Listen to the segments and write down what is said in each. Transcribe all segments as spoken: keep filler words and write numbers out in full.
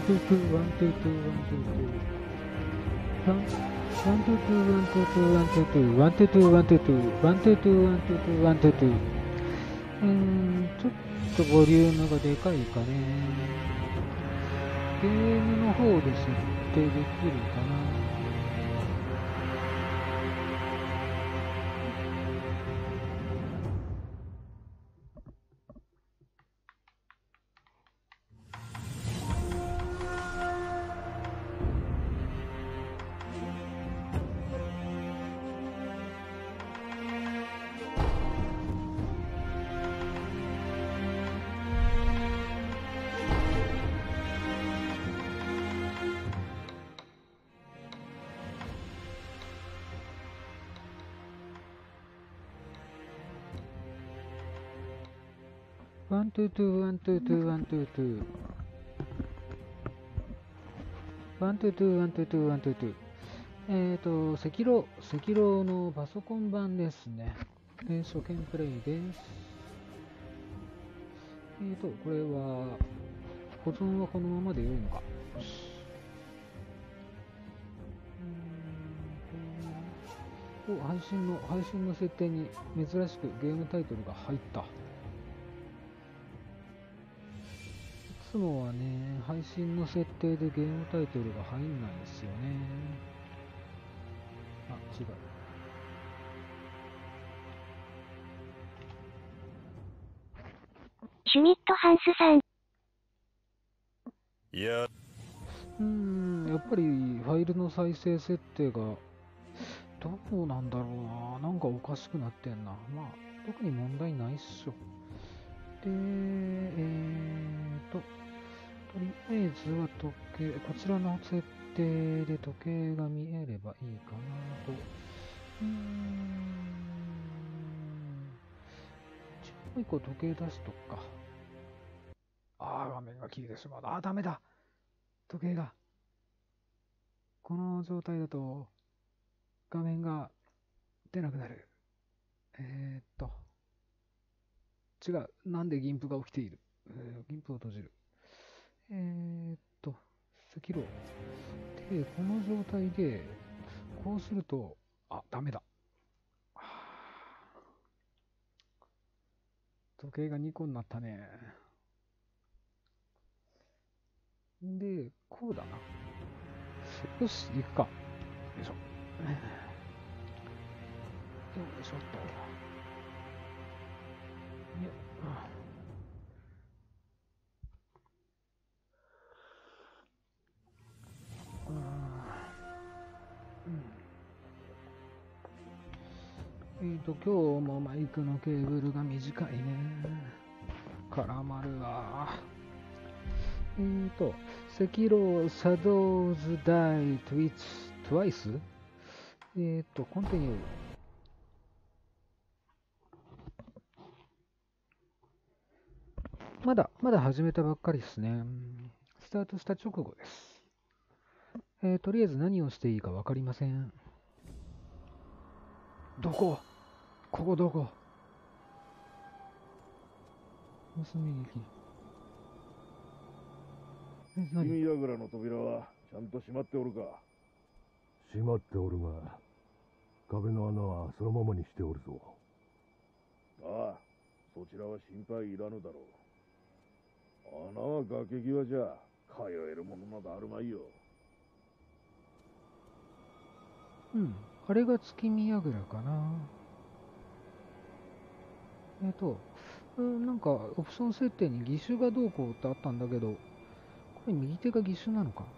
ツーツーワンツーツーワンツーツーワンワンツーツーワンツーツーワンツーツーワンツーツーワンツーツーワンツーツーワンツーツーワンツーツー。うーん、ちょっとボリュームがでかいかね。ゲームの方で設定できるかな。ワンツーツーワンツーツーワンツーツーワンツーツーワンツーツーワンツーツー。えっと、赤狼、赤狼のパソコン版ですね。えー、初見プレイです。えっと、これは、保存はこのままで良いのか。うーんと、お、配信の、配信の設定に珍しくゲームタイトルが入った。いつもはね、配信の設定でゲームタイトルが入んないんですよね。あ、違う。 シュミットハンスさん。 いや。うーん、やっぱりファイルの再生設定がどうなんだろうな。なんかおかしくなってんな。まあ、特に問題ないっしょ。で、えーと、とりあえずは時計、こちらの設定で時計が見えればいいかなと。うーん。ちょもう一個時計出しとくか。あー、画面が消えてしまう。あー、ダメだ。時計が。この状態だと、画面が出なくなる。えーっと、違う。なんで銀譜が起きている。えー銀譜を閉じる。えーっと、赤狼。で、この状態で、こうすると、あ、ダメだ。時計がにこになったね。で、こうだな。よし、行くか。よいしょ。よいしょっと。ようんうん、えっと、今日もマイクのケーブルが短いね。絡まるわ。えーと、赤狼シャドウズダイトゥイッチトゥワイスえーと、コンティニュー。まだ、まだ始めたばっかりですね。スタートした直後です。えー、とりあえず何をしていいかわかりません。どこここどこ盗み劇。え、何君櫓の扉はちゃんと閉まっておるか？ 閉まっておるが、壁の穴はそのままにしておるぞ。 ああ、そちらは心配いらぬだろう。穴は崖際じゃ通えるものなどあるまいよ。 うん、あれが月見櫓かな。えっ、と、うん、なんかオプション設定に義手がどうこうってあったんだけど、これ右手が義手なのか。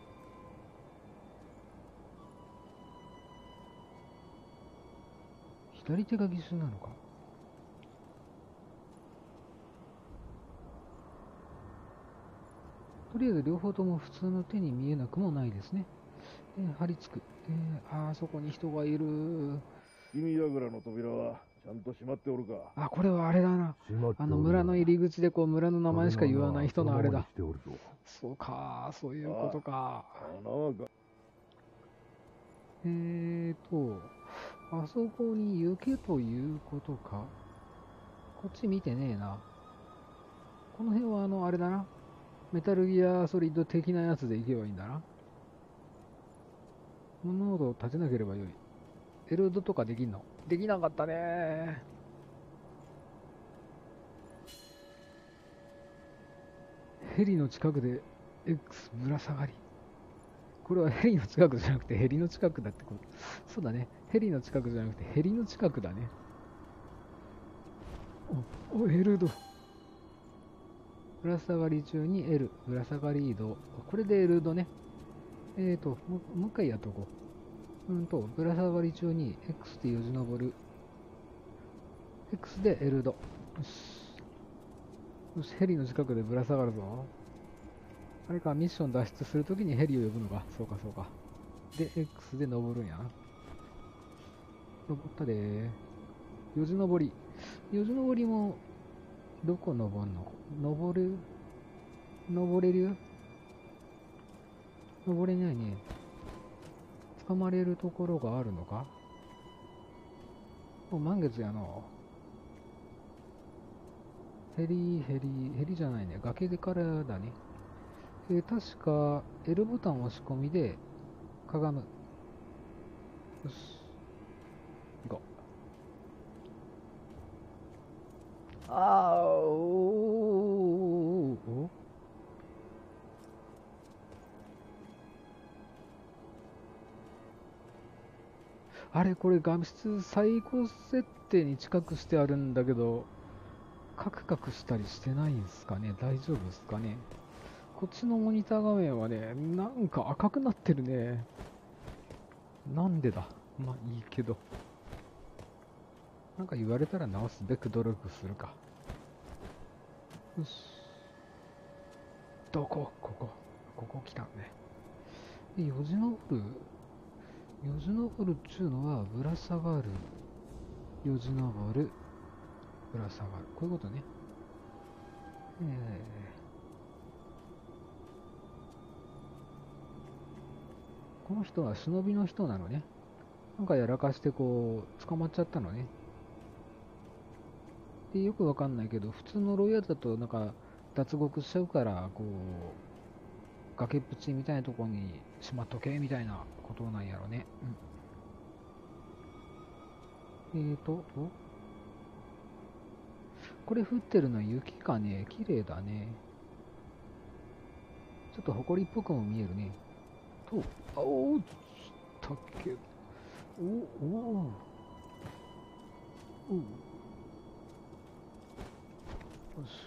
左手が義手なのか。とりあえず両方とも普通の手に見えなくもないですね。で、張り付く。で、あー、そこに人がいる。 君櫓の扉はちゃんと閉まっておるか？ あ、これはあれだな。あの村の入り口でこう村の名前しか言わない人のあれだ。そうか、そういうことか。 穴はがえーと、あそこに行けということか。こっち見てねえな。この辺はあの、あれだな。 メタルギアソリッド的なやつで行けばいいんだな。物音を立てなければよい。エルドとかできんの？できなかったね。ヘリの近くで X ぶら下がり。これはヘリの近くじゃなくてヘリの近くだってこと。そうだね。ヘリの近くじゃなくてヘリの近くだね。お、お、エルド。ぶら下がり中に L、ぶら下がり移動。これでエルドね。えーと、もう、もう一回やっとこう。うんと、ぶら下がり中に X でよじ登る。X でエルド。よし。よし、ヘリの近くでぶら下がるぞ。あれか、ミッション脱出するときにヘリを呼ぶのか。そうか、そうか。で、X で登るんやな。登ったでー。よじ登り。よじ登りも、どこ登んの？登る登れる？登れないね。捕まれるところがあるのか？もう満月やの。ヘリ、ヘリ、ヘリじゃないね。崖でからだね。えー、確か L ボタン押し込みでかがむ。よし。行こう。あーおーおあれこれ画質最高設定に近くしてあるんだけど、カクカクしたりしてないんすかね？大丈夫ですかね？こっちのモニター画面はね、なんか赤くなってるね。なんでだ？まあいいけど。なんか言われたら直すべく努力するか。よし。どこ？ここ。ここ来たね。で、よじ登る？よじ登るっちゅうのは、ぶら下がる。よじ登る。ぶら下がる。こういうことね。えー、この人は忍びの人なのね。なんかやらかしてこう、捕まっちゃったのね。で、よくわかんないけど、普通の牢屋だとなんか脱獄しちゃうから、こう、崖っぷちみたいなとこにしまっとけみたいなことなんやろね。うん。えーと、おこれ降ってるのは雪かね？綺麗だね。ちょっと埃っぽくも見えるね。と、あおー、たっけ、おおおおよし。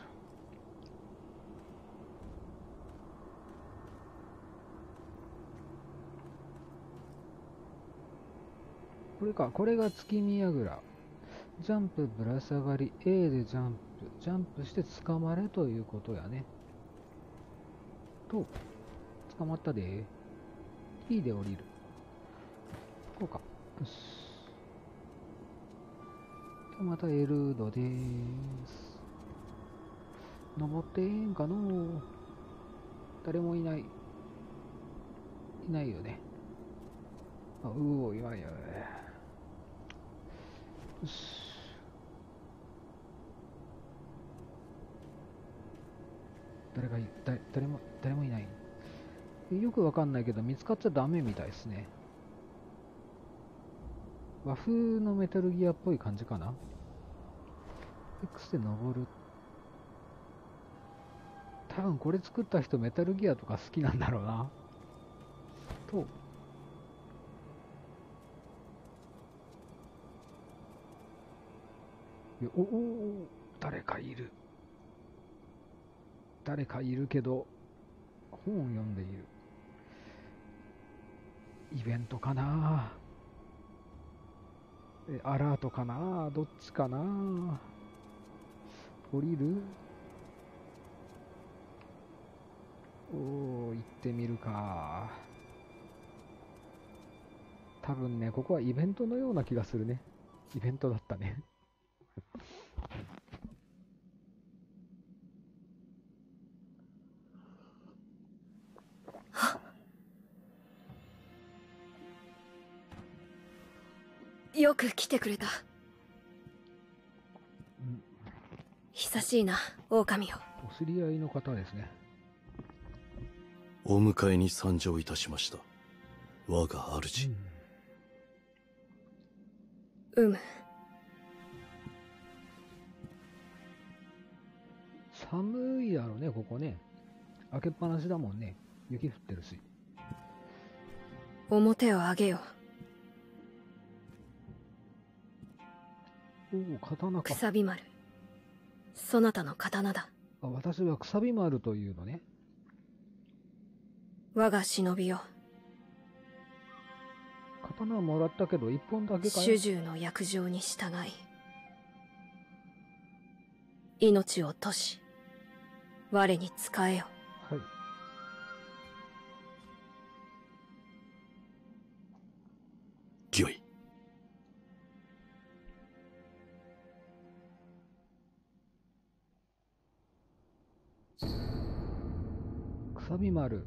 これか、これが月見櫓。ジャンプぶら下がり A でジャンプ、ジャンプして捕まれということやね。と、捕まったで。T で降りる。こうか。よし。で、またエルドでーす。登ってええんかのう？誰もいない。いないよね。あ、うお、いないよね。よし。誰がい、だ、誰も、誰もいない。よくわかんないけど、見つかっちゃダメみたいですね。和風のメタルギアっぽい感じかな。X で登る。多分これ作った人メタルギアとか好きなんだろうな。と。おお、誰かいる。誰かいるけど、本を読んでいる。イベントかな？え、アラートかな？どっちかな？降りる？おー、行ってみるか。多分ね、ここはイベントのような気がするね。イベントだったね。 よく来てくれた。 うん、 久しいな、狼よ。 お知り合いの方ですね。 お迎えに参上いたしました。我が主。 うむ。 寒いやろね、ここね。開けっぱなしだもんね。雪降ってるし。 表を上げよ。 おお、刀か。 くさび丸。そなたの刀だ。 あ、私はくさび丸というのね。 我が忍びよ。 刀はもらったけど、一本だけかよ。 主従の約定に従い、命を賭し、我に仕えよ。 はい。 御意。 くさび丸。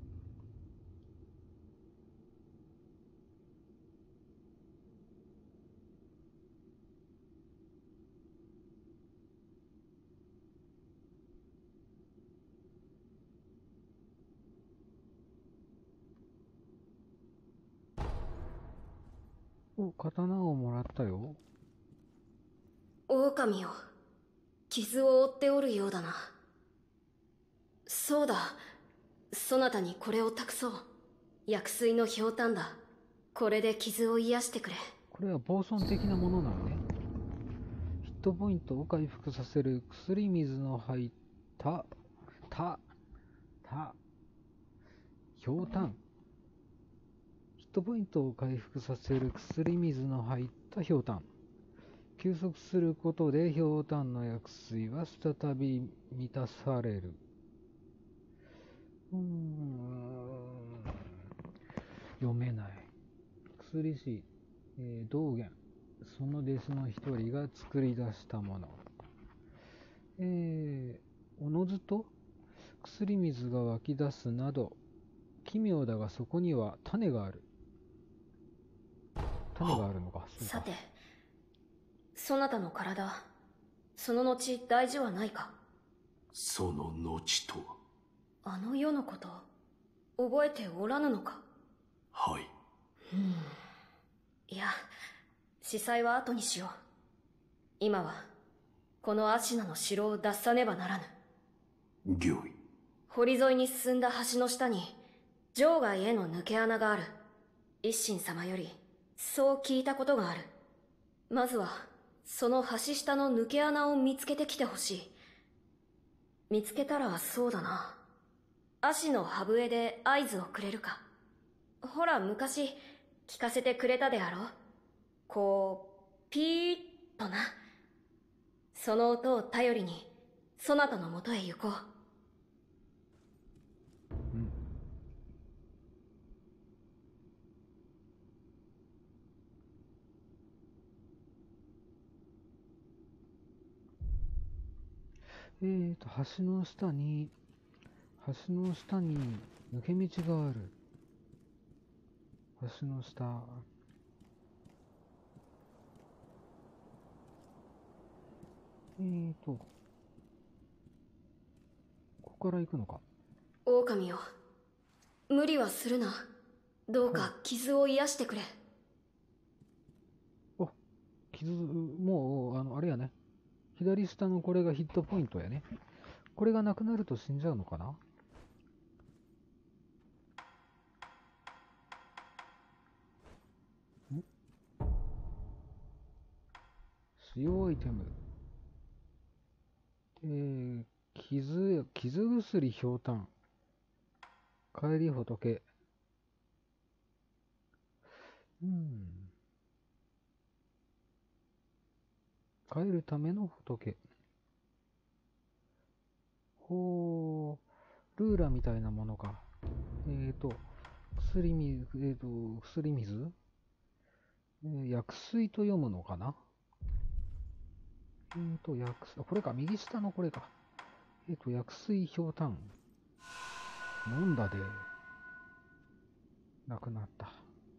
お、刀をもらったよ。 狼よ、傷を負っておるようだな。そうだ、そなたにこれを託そう。薬水のひょうたんだ。これで傷を癒してくれ。 これは防損的なものなのね。ヒットポイントを回復させる薬水の入ったたたひょうたん。ヒットポイントを回復させる薬水の入ったひょうたん。休息することでひょうたんの薬水は再び満たされる。うーん、読めない。薬師、えー、道元、その弟子の一人が作り出したもの。えー、おのずと薬水が湧き出すなど奇妙だが、そこには種がある。種があるのか。そうか。 さて、そなたの体、その後大事はないか。 その後とは。 あの世のこと、覚えておらぬのか。 はい。 うん。いや、司祭は後にしよう。今は、このアシナの城を脱さねばならぬ。 御意。 堀沿いに進んだ橋の下に、城外への抜け穴がある。一心様より、そう聞いたことがある。まずは、その橋下の抜け穴を見つけてきてほしい。見つけたらそうだな。足の歯笛で合図をくれるか。ほら、昔、聞かせてくれたであろう。こう、ピーッとな。その音を頼りに、そなたのもとへ行こう。 えーと、橋の下に、橋の下に抜け道がある。橋の下。えーと、ここから行くのか。 狼よ、無理はするな。どうか傷を癒してくれ。 あ、傷、もう、あの、あれやね。左下のこれがヒットポイントやね。これがなくなると死んじゃうのかな。ん？使用アイテム。えー、傷、傷薬ひょうたん。帰り仏。うん。帰るための仏。ほう、ルーラみたいなものか。えーと、薬水、えーと、薬水、えー、薬水と読むのかな。えーと、薬水、あ、これか、右下のこれか。えーと、薬水ひょうたん。飲んだで、なくなった。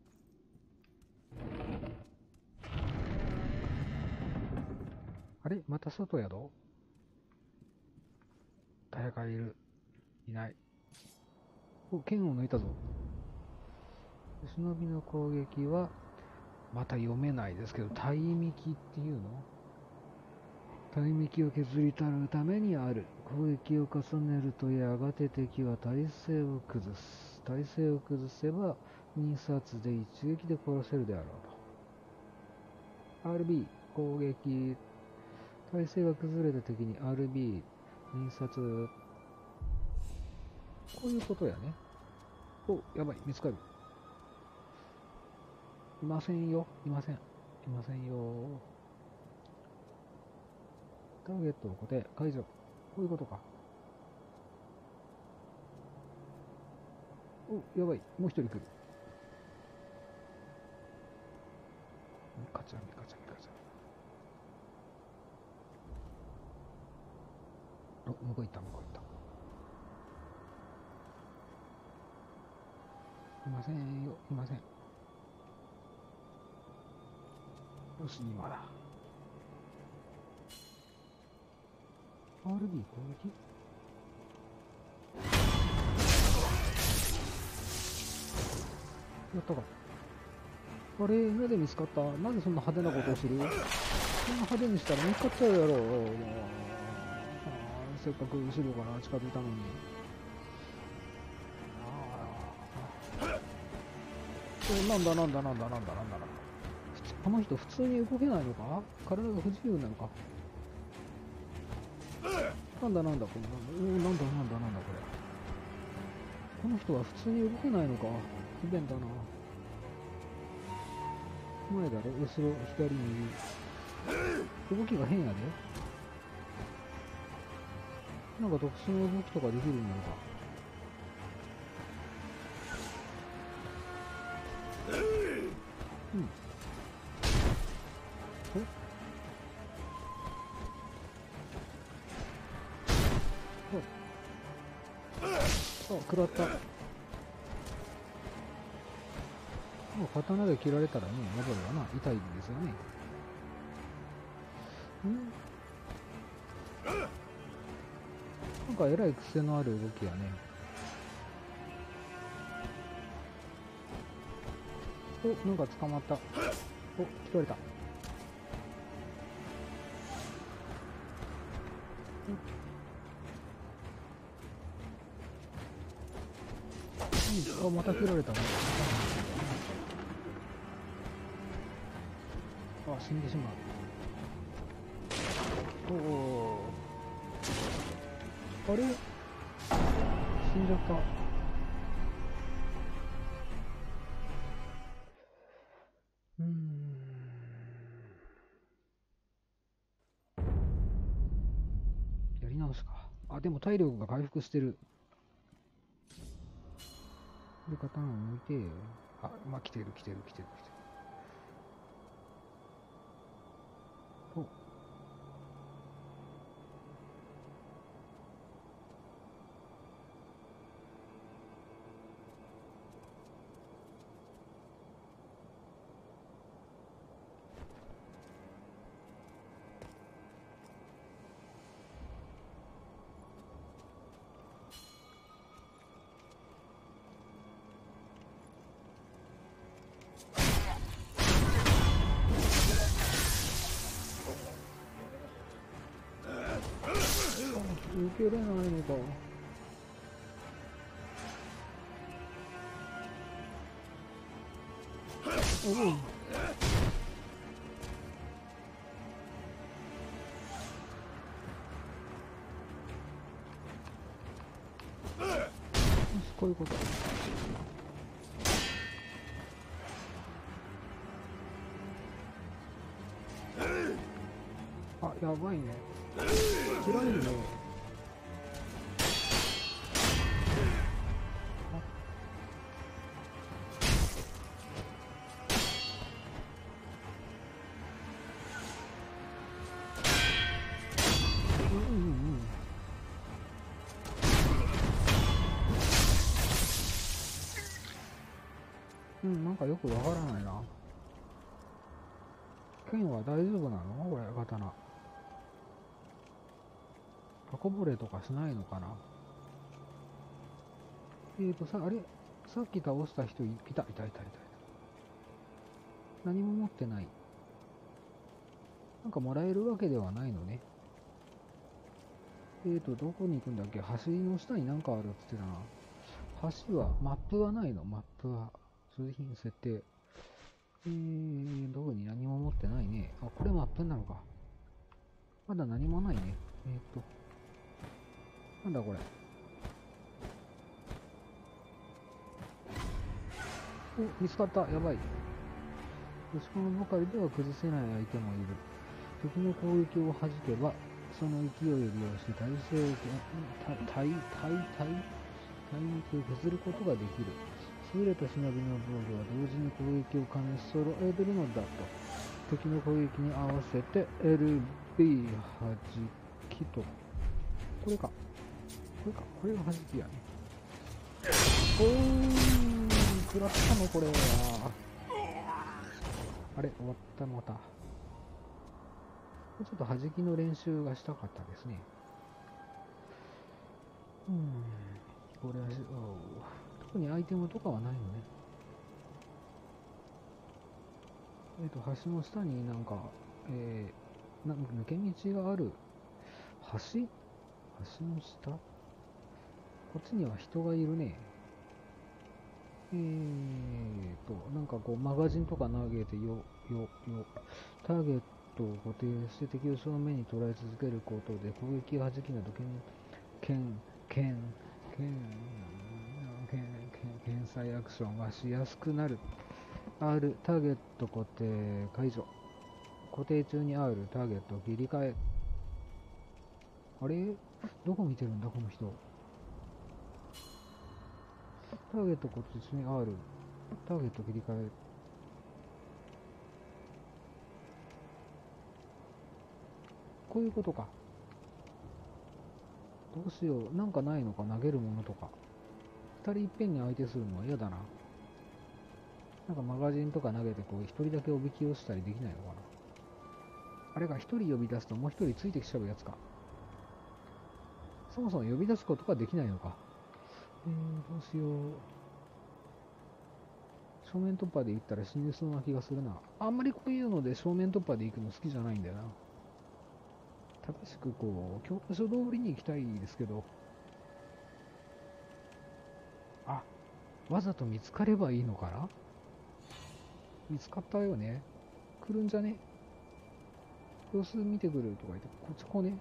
あれまた外やろ。誰かいる。いない。 お、剣を抜いたぞ。忍びの攻撃は、また読めないですけど、体幹っていうの？体幹を削り取るためにある。攻撃を重ねるとやがて敵は体勢を崩す。体勢を崩せば、に殺で一撃で殺せるであろうと。アールビー、攻撃。体勢が崩れた敵に アールビー、に殺。こういうことやね。お、やばい、見つかる。いませんよ、いません。いませんよ。ターゲットの固定、解除。こういうことか。お、やばい、もう一人来る。ミカちゃん、ミカちゃん、ミカちゃん。お、向こう行った、向こう行った。いませんよ、いません。よし、今だ。アールビー 攻撃？やったか。あれ、目で見つかった。なぜそんな派手なことをする？そんな派手にしたら見つかっちゃうやろ。もうせっかく後ろから近づいたのに。え、なんだなんだなんだなんだなんだなんだ。この人普通に動けないのか？体が不自由なのか？なんだなんだこの、おー、なんだなんだなんだこれ。この人は普通に動けないのか？不便だな。前だろ、後ろ、左、右。動きが変やで。なんか特殊な動きとかできるんだろうか。うん。あ、食らった。もう刀で切られたらね、やばいわな。痛いですよね。んなんかえらい癖のある動きやね。お、なんか捕まった。お、切られた。あ、また切られたね。あ、死んでしまう。おお。あれ？死んじゃった。うーん。やり直すか。あ、でも体力が回復してる。で、刀を抜いて、あ、まあ、来てる来てる来てる来てる。お。受けれないのか。おう。こういうこと。あ、やばいね。切られるね。うん、なんかよくわからないな。剣は大丈夫なのこれ、刀。刃こぼれとかしないのかな。 えーと、さ、あれさっき倒した人いた、いた、いた、いた、いた。何も持ってない。なんかもらえるわけではないのね。えーと、どこに行くんだっけ？橋の下になんかあるって言ってたな。橋は、マップはないの？マップは。通品設定。えー、どこに何も持ってないね。あ、これマップなのか。まだ何もないね。えーと、なんだこれ。お、見つかった。やばい。押し込むばかりでは崩せない相手もいる。敵の攻撃を弾けば、その勢いを利用して体勢を、体、体、体、体肉を削ることができる。優れた忍びの防御は同時に攻撃を兼ね揃えるのだと。敵の攻撃に合わせて エルビー 弾きと。これか。これか。これが弾きやね。おー、食らったのこれは。あれ、終わったのまた。ちょっと弾きの練習がしたかったですね。うーん。これはし、特にアイテムとかはないのね。えっ、と、橋の下になんか、えー、な抜け道がある。橋？橋の下？こっちには人がいるね。えーと、なんかこう、マガジンとか投げてよ、よ、よ、ターゲットを固定して敵を正面に捉え続けることで攻撃が弾きなど、剣、剣、剣、剣、剣、剣、剣才アクションがしやすくなる。R、ターゲット固定解除。固定中に R、ターゲット切り替え。あれ？どこ見てるんだこの人。ターゲット固定中に R、ターゲット切り替え。こういうことか。どうしよう。なんかないのか、投げるものとか。二人いっぺんに相手するのは嫌だな。なんかマガジンとか投げてこう一人だけおびき寄せたりできないのかな。あれか、一人呼び出すともう一人ついてきちゃうやつか。そもそも呼び出すことができないのか。えー、どうしよう。正面突破で行ったら死にそうな気がするな。あんまりこういうので正面突破で行くの好きじゃないんだよな。正しくこう、教科書通りに行きたいですけど。あ、わざと見つかればいいのかな？見つかったよね。来るんじゃね？様子見てくるとか言って、こっち来ね。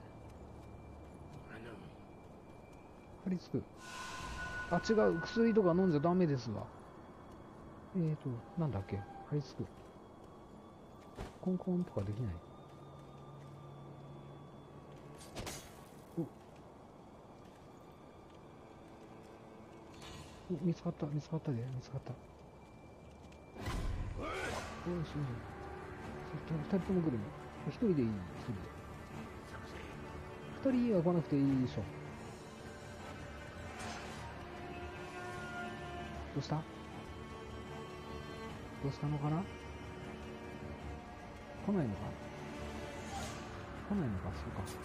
張り付く。あ、違う。薬とか飲んじゃダメですわ。えーと、なんだっけ？張り付く。コンコンとかできない。お、見つかった、見つかったで、見つかった。おいしい。二人とも来るの？一人でいい、一人で。二人は来なくていいでしょ。どうした？どうしたのかな？来ないのか？来ないのか、そうか。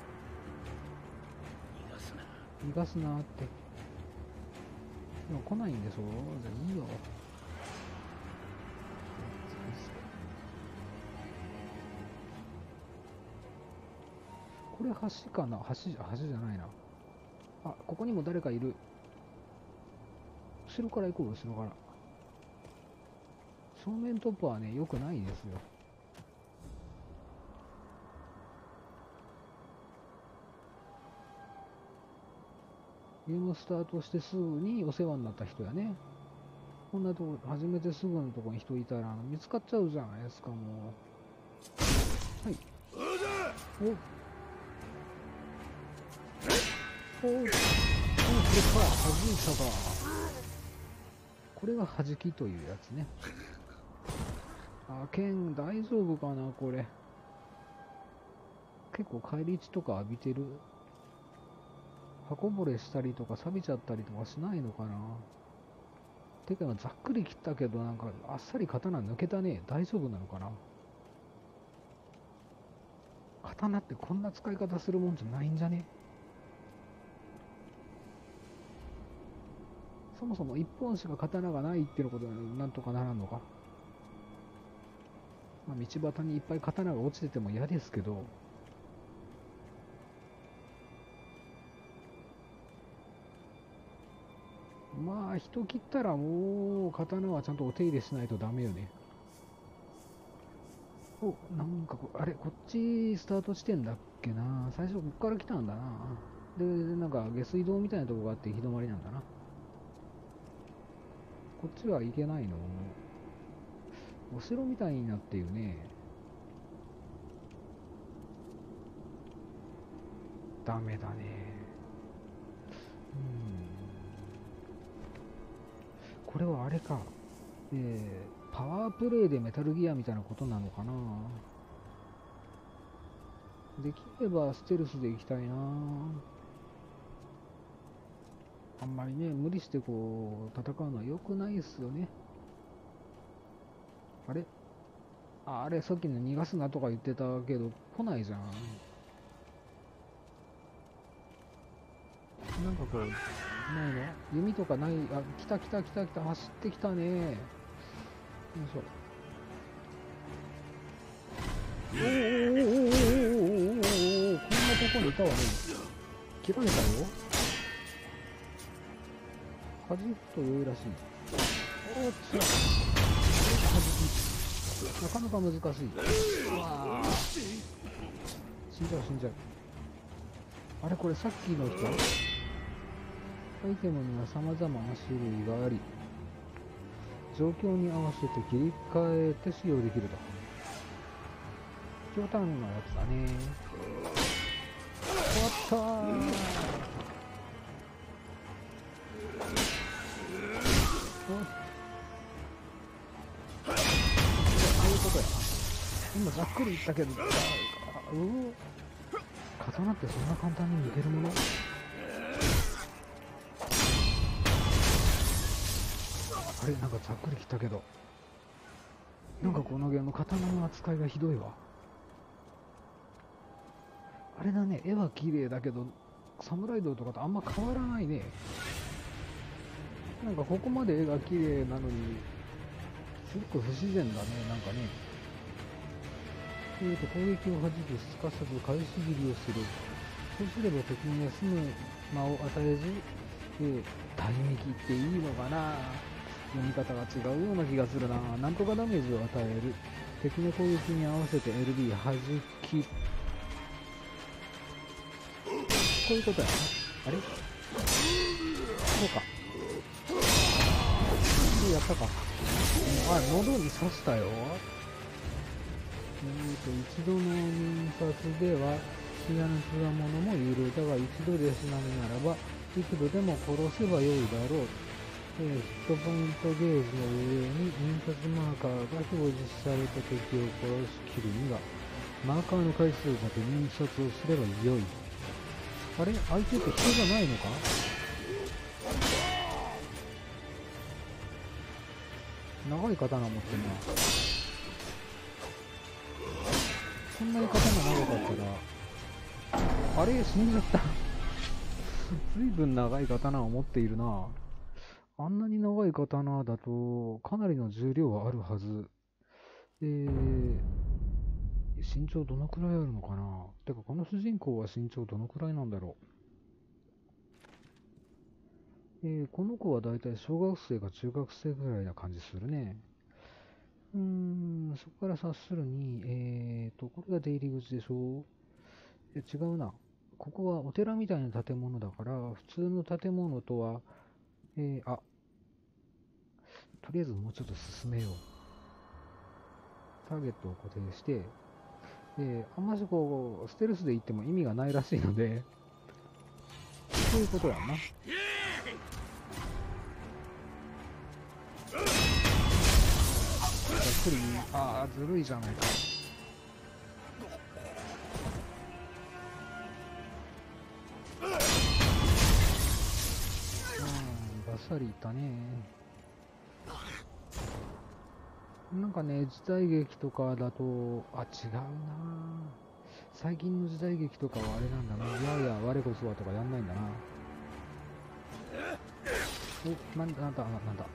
逃がすな。逃がすなって。でも来ないんでしょ？じゃあいいよ。これ橋かな？橋、橋じゃないな。あ、ここにも誰かいる。後ろから行こう、後ろから。正面突破はね、良くないですよ。ゲームスタートしてすぐにお世話になった人やね。こんなところ、初めてすぐのところに人いたら見つかっちゃうじゃないですか、もう。はい。おおお、これか、弾いたか。これが弾きというやつね。あ、剣大丈夫かな、これ。結構返り血とか浴びてる。刃こぼれしたりとか錆びちゃったりとかしないのかな。てかざっくり切ったけど、なんかあっさり刀抜けたね。大丈夫なのかな。刀ってこんな使い方するもんじゃないんじゃね。 そもそも一本しか刀がないっていうことでなんとかならんのか。まあ、道端にいっぱい刀が落ちてても嫌ですけど、まあ人切ったらもう刀はちゃんとお手入れしないとダメよね。お、なんかこあれこっちスタート地点だっけな。最初こっから来たんだな。でなんか下水道みたいなとこがあって日止まりなんだな。こっちは行けないの。お城みたいになっているね。ダメだね。うん。これはあれか。えー、パワープレイでメタルギアみたいなことなのかな。できればステルスで行きたいな。あんまりね、無理してこう、戦うのは良くないですよね。あれああれ、さっきの逃がすなとか言ってたけど、来ないじゃん。なんかこう、ないの弓とかない、あ、来た来た来た来た、走ってきたね。よいしょ。おーおーおーおーおーおーおーおーおー、こんなとこにいたわね。切られたよ。弾くと良いらしい。おっつら。なかなか難しい。うわー、死んじゃう死んじゃう。あれこれさっきの人、アイテムには様々な種類があり、状況に合わせて切り替えて使用できると。強ターンのやつだね。終わったー。今ざっくり言ったけど、うお、刀ってそんな簡単に抜けるもの？あれ、なんかざっくり切ったけど、なんかこのゲーム刀の扱いがひどいわ。あれだね、絵は綺麗だけどサムライドとかとあんま変わらないね。なんかここまで絵が綺麗なのにすごく不自然だね。なんかね、えーと攻撃を弾く、すかさず返し斬りをする。そうすれば敵に休む間を与えず、えー、大撃っていいのかな。読み方が違うような気がするな。なんとかダメージを与える。敵の攻撃に合わせて エルビー 弾き。こういうことやな。あれそうか。やったか。あ、喉に刺したよ。えーと、一度の印刷では死なぬつわものも有料だが、一度で死なぬならば幾度でも殺せばよいだろう。えー、ヒットポイントゲージの上に印刷マーカーが表示された敵を殺しきるにはマーカーの回数だけ印刷をすればよい。あれ、相手って人じゃないのか。長い刀持ってるな。そんなに刀長かったら、あれ死んじゃった随分長い刀を持っているな。あんなに長い刀だとかなりの重量はあるはず。えー、身長どのくらいあるのかな。てかこの主人公は身長どのくらいなんだろう。えー、この子はだいたい小学生か中学生ぐらいな感じするね。うーん、そこから察するに、えーと、これが出入り口でしょ。え、違うな。ここはお寺みたいな建物だから、普通の建物とは、えー、あ、とりあえずもうちょっと進めよう。ターゲットを固定して、で、あんましこう、ステルスで行っても意味がないらしいので、そういうことやんな。ざっくり、ああ、ずるいじゃないか。バッサリいったね。なんかね、時代劇とかだと、あ、違うな。最近の時代劇とかはあれなんだな。いやいや、我こそはとかやんないんだな。 お、なんだ、なんだ、なんだ。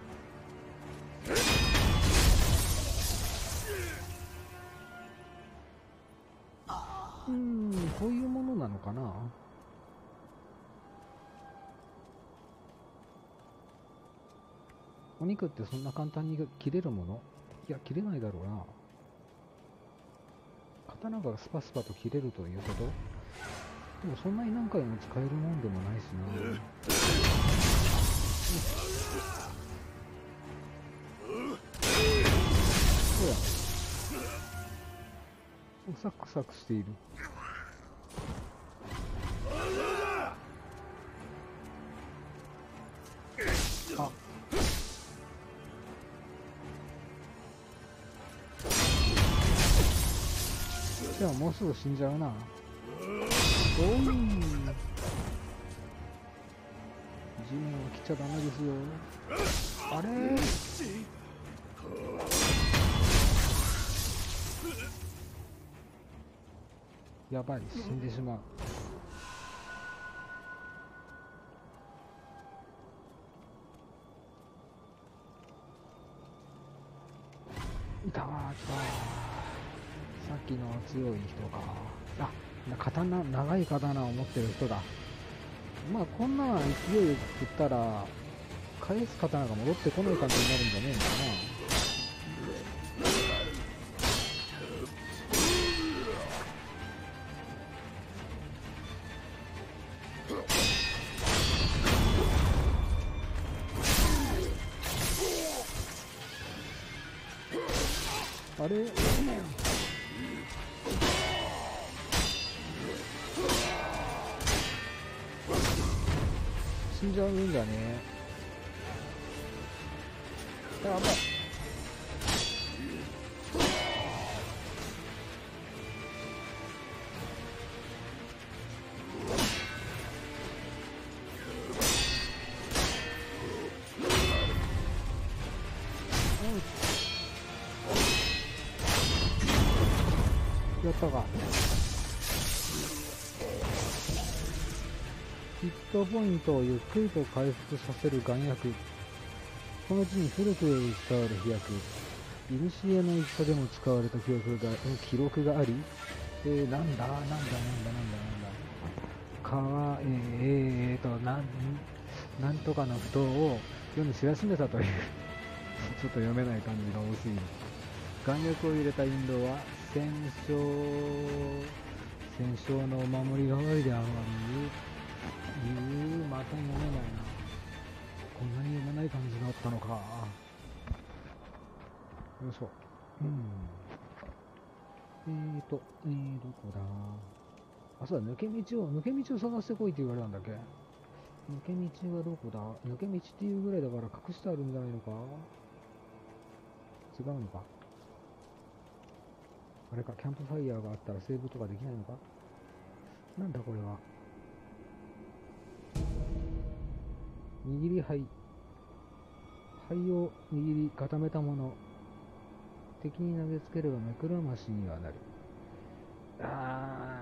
うーん、こういうものなのかな。お肉ってそんな簡単に切れるもの？いや、切れないだろうな。刀がスパスパと切れるということ？でもそんなに何回も使えるもんでもないしな。そうや。サクサクしている。あ。じゃあもうすぐ死んじゃうな。おい。地面を切っちゃダメですよ。あれー。やばい、死んでしまう。いたわー、来たー。さっきの強い人か。あ、刀、長い刀を持ってる人だ。まあこんな勢いよく振ったら返す刀が戻ってこない感じになるんじゃねえのかな。あれ、死んじゃうんだね。やばい。やったか。ヒットポイントをゆっくりと回復させる丸薬。この地に古く伝わる飛躍。いにしえの戦でも使われた記憶が記録があり、えー、なんだなんだなんだなんだなんだかわえー、えーとなんなんとかの不当を世に知らしめたというちょっと読めない感じが多すぎる。丸薬を入れたインドは戦勝戦勝のお守り代わりである。いうまた読めないな。こんなに読めない感じがあったのか。よいしょ。うん。えーと、えー、どこだ。あ、そうだ、抜け道を、抜け道を探してこいって言われたんだっけ。抜け道はどこだ。抜け道っていうぐらいだから隠してあるんじゃないのか。違うのか。あれか、キャンプファイヤーがあったらセーブとかできないのか。なんだこれは。握り灰。灰を握り固めたもの。敵に投げつければ目くらましにはなる。あ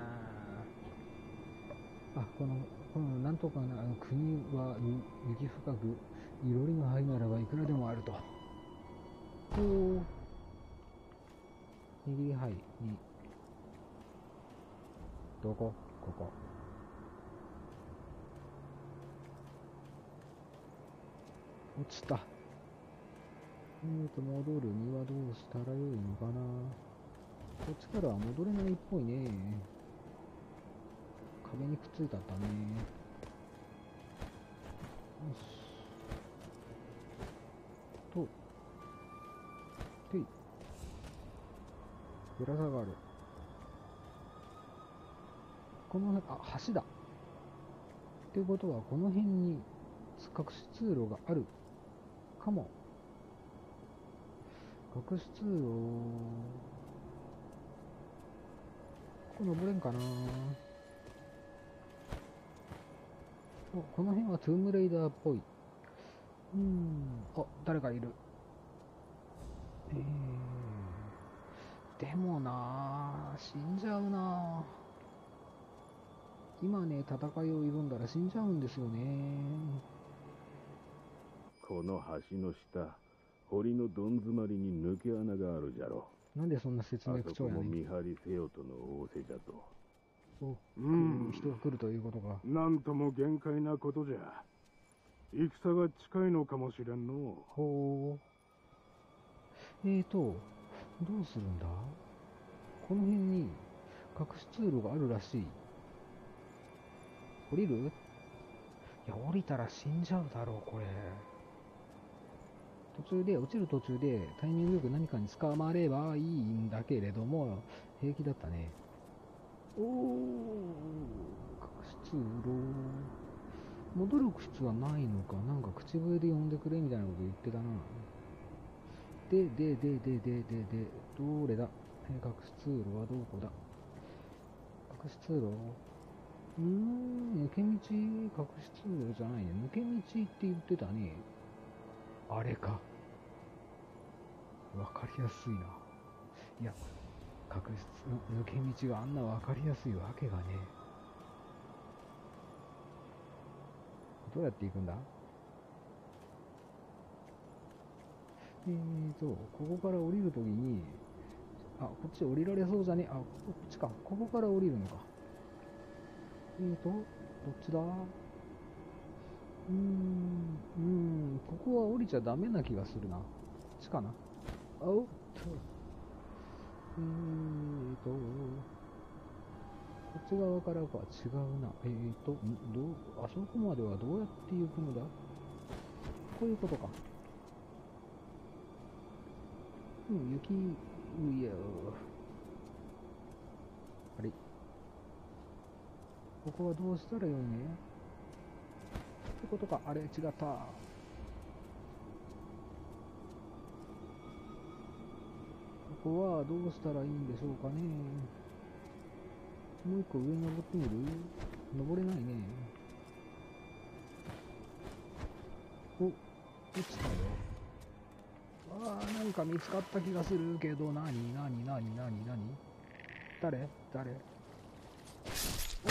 ー。あ、この、このなんとかな、あの国は雪深く、いろりの灰ならばいくらでもあると。おー。握り灰に。どこ？ここ。落ちた。えーと、戻るにはどうしたらよいのかな。こっちからは戻れないっぽいね。壁にくっついたったね。よし。と。てい。ぶら下がる。この、あ、橋だ。っていうことは、この辺に隠し通路があるかも。隠し通路、ここ登れんかな。お、この辺はトゥームレイダーっぽい。うーん、あ、誰かいる。えー、でもなぁ、死んじゃうなぁ。今ね、戦いを挑んだら死んじゃうんですよね。 この橋の下、堀のどん詰まりに抜け穴があるじゃろ。 なんでそんな説あ明口調やねん。 そこも見張りせよとの仰せじゃと。 お、 うん人が来るということか。 なんとも限界なことじゃ。戦が近いのかもしれんの。 ほう。えーと、どうするんだ？この辺に隠し通路があるらしい。降りる？いや、降りたら死んじゃうだろう、これ。途中で、落ちる途中でタイミングよく何かに捕まればいいんだけれども、平気だったね。おー、隠し通路。戻る必要はないのか。なんか口笛で呼んでくれみたいなこと言ってたな。で、で、で、で、で、で、で、どれだ？えー隠し通路はどこだ？隠し通路？うーん、抜け道？隠し通路じゃないね。抜け道って言ってたね。あれか。わかりやすいな。いや、隠しつ、抜け道があんなわかりやすいわけがね。どうやって行くんだ？えーと、ここから降りるときに、あ、こっち降りられそうじゃね？あ、こっちか。ここから降りるのか。えーと、どっちだ？うーん、うーん、ここは降りちゃダメな気がするな。こっちかな。あおっと。えーと、こっち側からか違うな。えーと、んどう、あそこまではどうやって行くのだ？こういうことか。うん、雪、うやあれ、ここはどうしたらよいね？ってことか。あれ、違った。ここはどうしたらいいんでしょうかね。もう一個上に登ってみる？登れないね。お、落ちたよ。ああ、なんか見つかった気がするけど、なになになになになに？誰？誰？お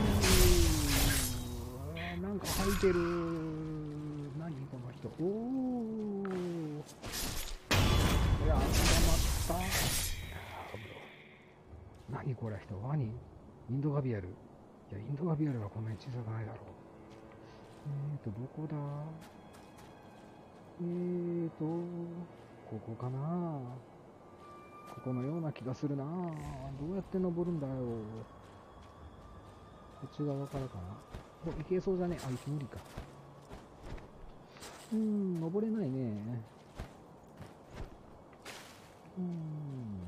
ー、あーなんか吐いてる。何この人。おー。いや、捕まった。何これ人。ワニ？インドガビアル。いや、インドガビアルはこんなに小さくないだろう。えーと、どこだ？えーと、ここかな？ここのような気がするな。どうやって登るんだよ。こっち側からかな。お、行けそうじゃね？あ、行き無理か。うーん、登れないね。うーん。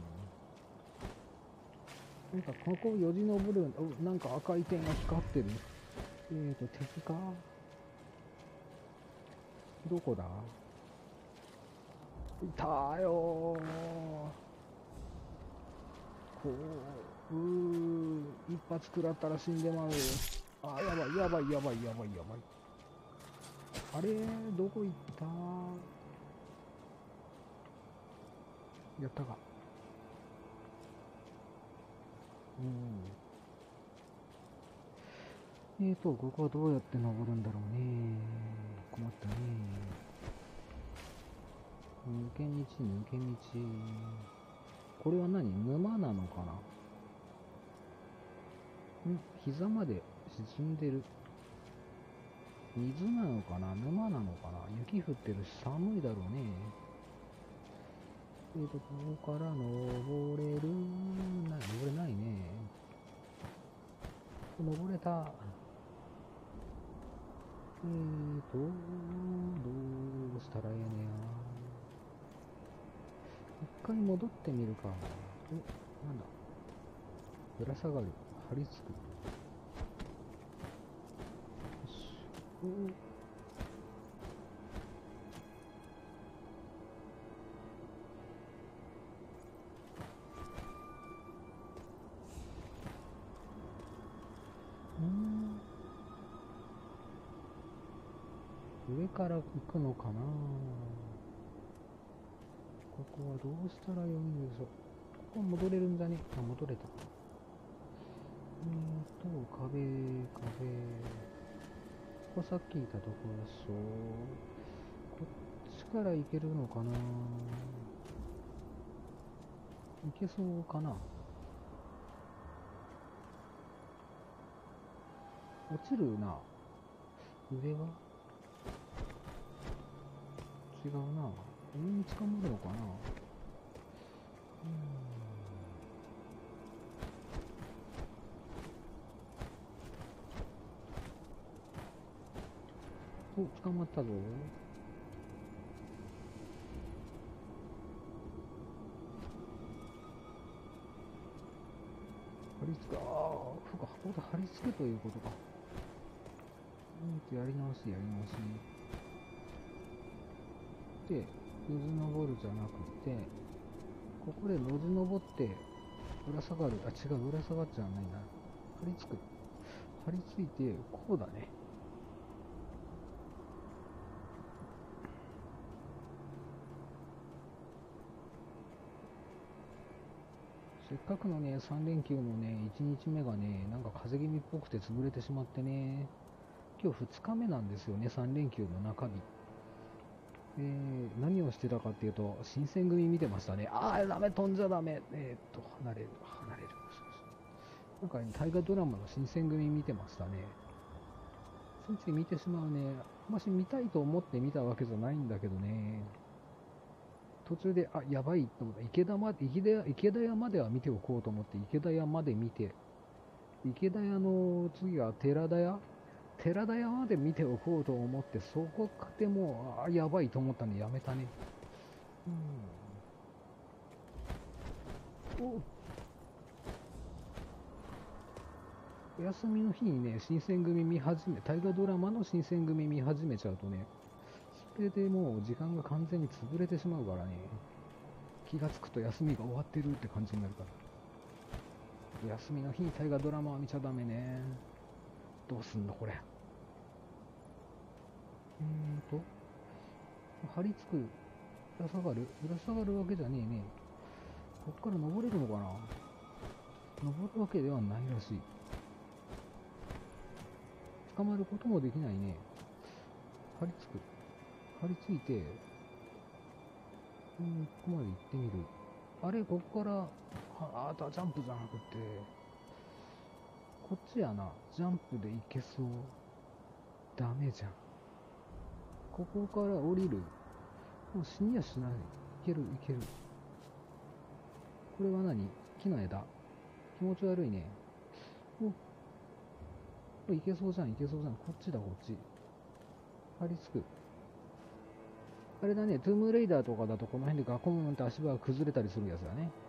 なんかここよじ登る。お、なんか赤い点が光ってる。えーと、敵か？どこだ？いたよー。こう、うー、一発食らったら死んでまう。あ、やばい、やばい、やばい、やばい、やばい。あれ、どこ行った？やったか。うん。えーと、ここはどうやって登るんだろうね。困ったね。抜け道、抜け道。これは何？沼なのかな？ん？膝まで沈んでる。水なのかな？沼なのかな？雪降ってるし寒いだろうね。えーと、ここから登れる？な、登れないね。登れた。えーと、どうしたらええねや。一回戻ってみるか。お、なんだ。ぶら下がる。張り付く。よし。おー。うーん。上から行くのかな。ここはどうしたらよいんでしょう。ここ戻れるんじゃね？あ、戻れた。えーと、壁、壁。ここさっきいたところでしょ。こったらいけるのかな。いけそうかな。落ちるな。上は違うな。上に捕まるのかな。うーん。お、捕まったぞ。貼り付く、ああ、そうか、ここで貼り付くということか。うんと、やり直し、やり直し。で、ノズ登るじゃなくて、ここでノズ登って、ぶら下がる。あ、違う、ぶら下がっちゃわないな。貼り付く。貼り付いて、こうだね。せっかくのね、さん連休のね、いちにちめがね、なんか風邪気味っぽくて潰れてしまってね、今日ふつかめなんですよね、さん連休の中日。えー、何をしてたかっていうと、新選組見てましたね。あー、ダメ、飛んじゃダメ。えー、っと、離れる、離れる。なんかね、大河ドラマの新選組見てましたね。ついつい見てしまうね。あんまし見たいと思って見たわけじゃないんだけどね。途中で、あ、やばいと思った。池田まで、池田、池田屋までは見ておこうと思って、池田屋まで見て、池田屋の次は寺田屋寺田屋まで見ておこうと思って、そこでもう、あ、やばいと思ったんでやめたね。うん。おお休みの日にね、新選組見始め、大河ドラマの新選組見始めちゃうとね、それでもう時間が完全に潰れてしまうからね、気がつくと休みが終わってるって感じになるから。休みの日に大河ドラマは見ちゃダメね。どうすんのこれ。うーんと、張り付く、ぶら下がるぶら下がるわけじゃねえね。こっから登れるのかな。登るわけではないらしい。捕まることもできないね。張り付く。張り付いて、うん、ここまで行ってみる。あれ、ここから、あ、あとはジャンプじゃなくて、こっちやな。ジャンプで行けそう。ダメじゃん。ここから降りる。もう死にやしない。いける、いける。これは何？木の枝。気持ち悪いね。お、これいけそうじゃん、いけそうじゃん。こっちだ、こっち。張り付く。あれだね、トゥームレイダーとかだとこの辺でガコンって足場が崩れたりするやつだね。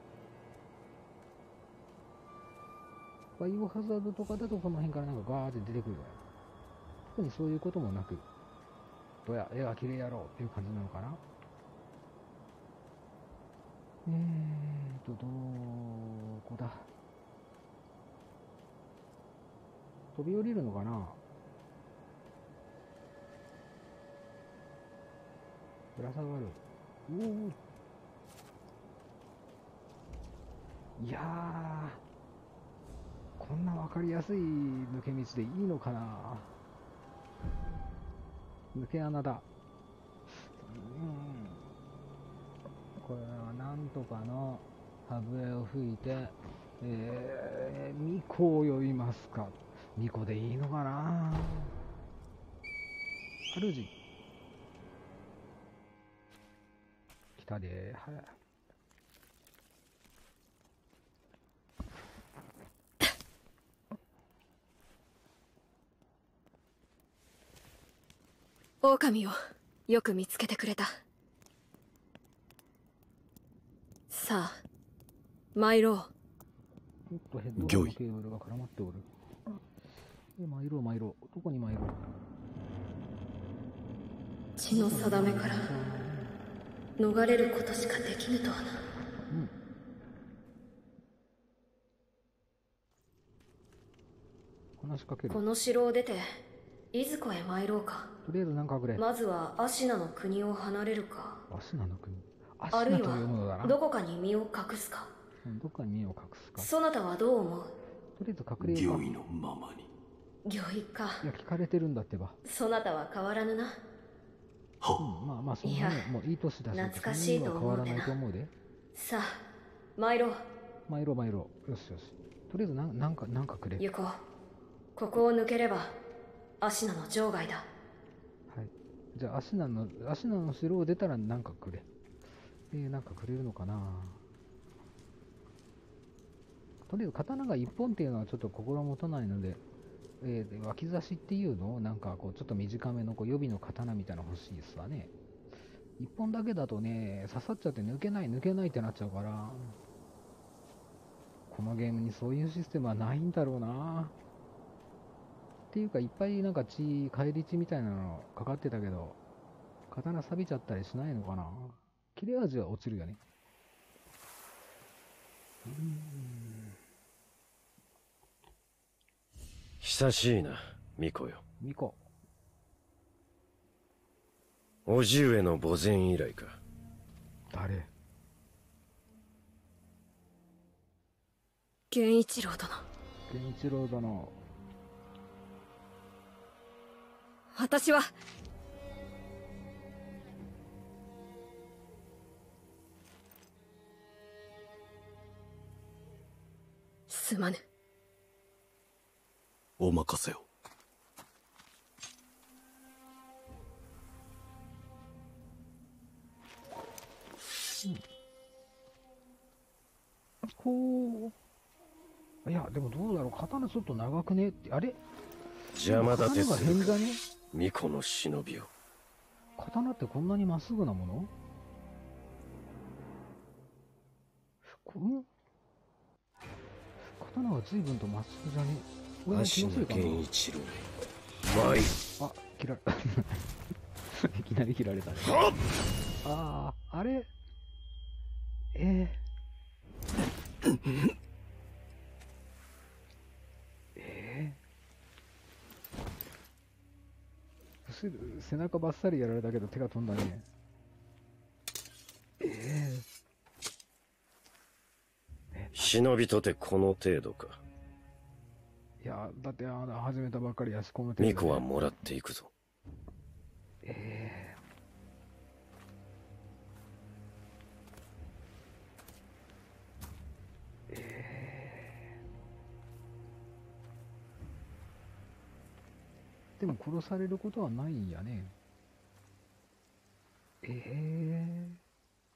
バイオハザードとかだとこの辺からなんかガーって出てくるわよ。特にそういうこともなく、どや、絵が綺麗やろうっていう感じなのかな。えーと、どこだ。飛び降りるのかな。ぶら下がる。おお。いやー、こんなわかりやすい抜け道でいいのかな。抜け穴だ。うん。これはなんとかの歯笛を吹いて、えー、巫女を呼びますか。巫女でいいのかな。主。来たで。はい。 狼をよく見つけてくれた。さあ参ろう。 おっとヘッドホンのケーブルが絡まっておる。で参ろう参ろう。どこに参ろう。 血の定めから逃れることしかできぬとはな。うん。話しかける。 この城を出ていずこへ参ろうか。 とりあえず何かくれ。 まずはアシナの国を離れるか。 アシナの国。アシナというものだな。 あるいはどこかに身を隠すか。 うん、どこかに身を隠すか。 そなたはどう思う。 とりあえず隠れようか。 御意のままに。 御意か。 いや聞かれてるんだってば。 そなたは変わらぬな。 うん、まあまあそんなね、もういい年だし、 懐かしいと思うでな。 そんなには変わらないと思うで。 さあ、参ろう。 参ろう参ろう。よしよし。とりあえずなんなんかなんかくれ。 行こう。ここを抜ければアシナの場外だ。 はい。じゃあアシナのアシナの城を出たらなんかくれ。えー、なんかくれるのかな。とりあえず刀が一本っていうのはちょっと心もとないので、えー、脇差しっていうのをなんかこうちょっと短めのこう予備の刀みたいなの欲しいですわね。一本だけだとね、刺さっちゃって抜けない抜けないってなっちゃうから、このゲームにそういうシステムはないんだろうな。っていうかいっぱいなんか血、返り血みたいなのかかってたけど、刀錆びちゃったりしないのかな。切れ味は落ちるよね。うーん。 久しいな、巫女よ。 巫女。 叔父上の墓前以来か。 誰？ 源一郎殿。 源一郎殿。 私はすまぬ。 お任せを。 ほう。いや、でもどうだろう。刀ちょっと長くねって。あれ？ 邪魔立て刀がするか。 変だね。 巫女の忍びを。 刀ってこんなにまっすぐなもの？こん刀は随分とまっすぐじゃね。俺の気足ののせいかな。 源一郎。参。 あ、切られいきなり切られたね。ああ、あれえー、えー、背中ばっさりやられたけど手が飛んだね。えー、忍びとてこの程度か。 いや、だってあの始めたばっかりやし、この程度、ね。 巫女はもらっていくぞ。 えー、えー、でも殺されることはないんやね。えー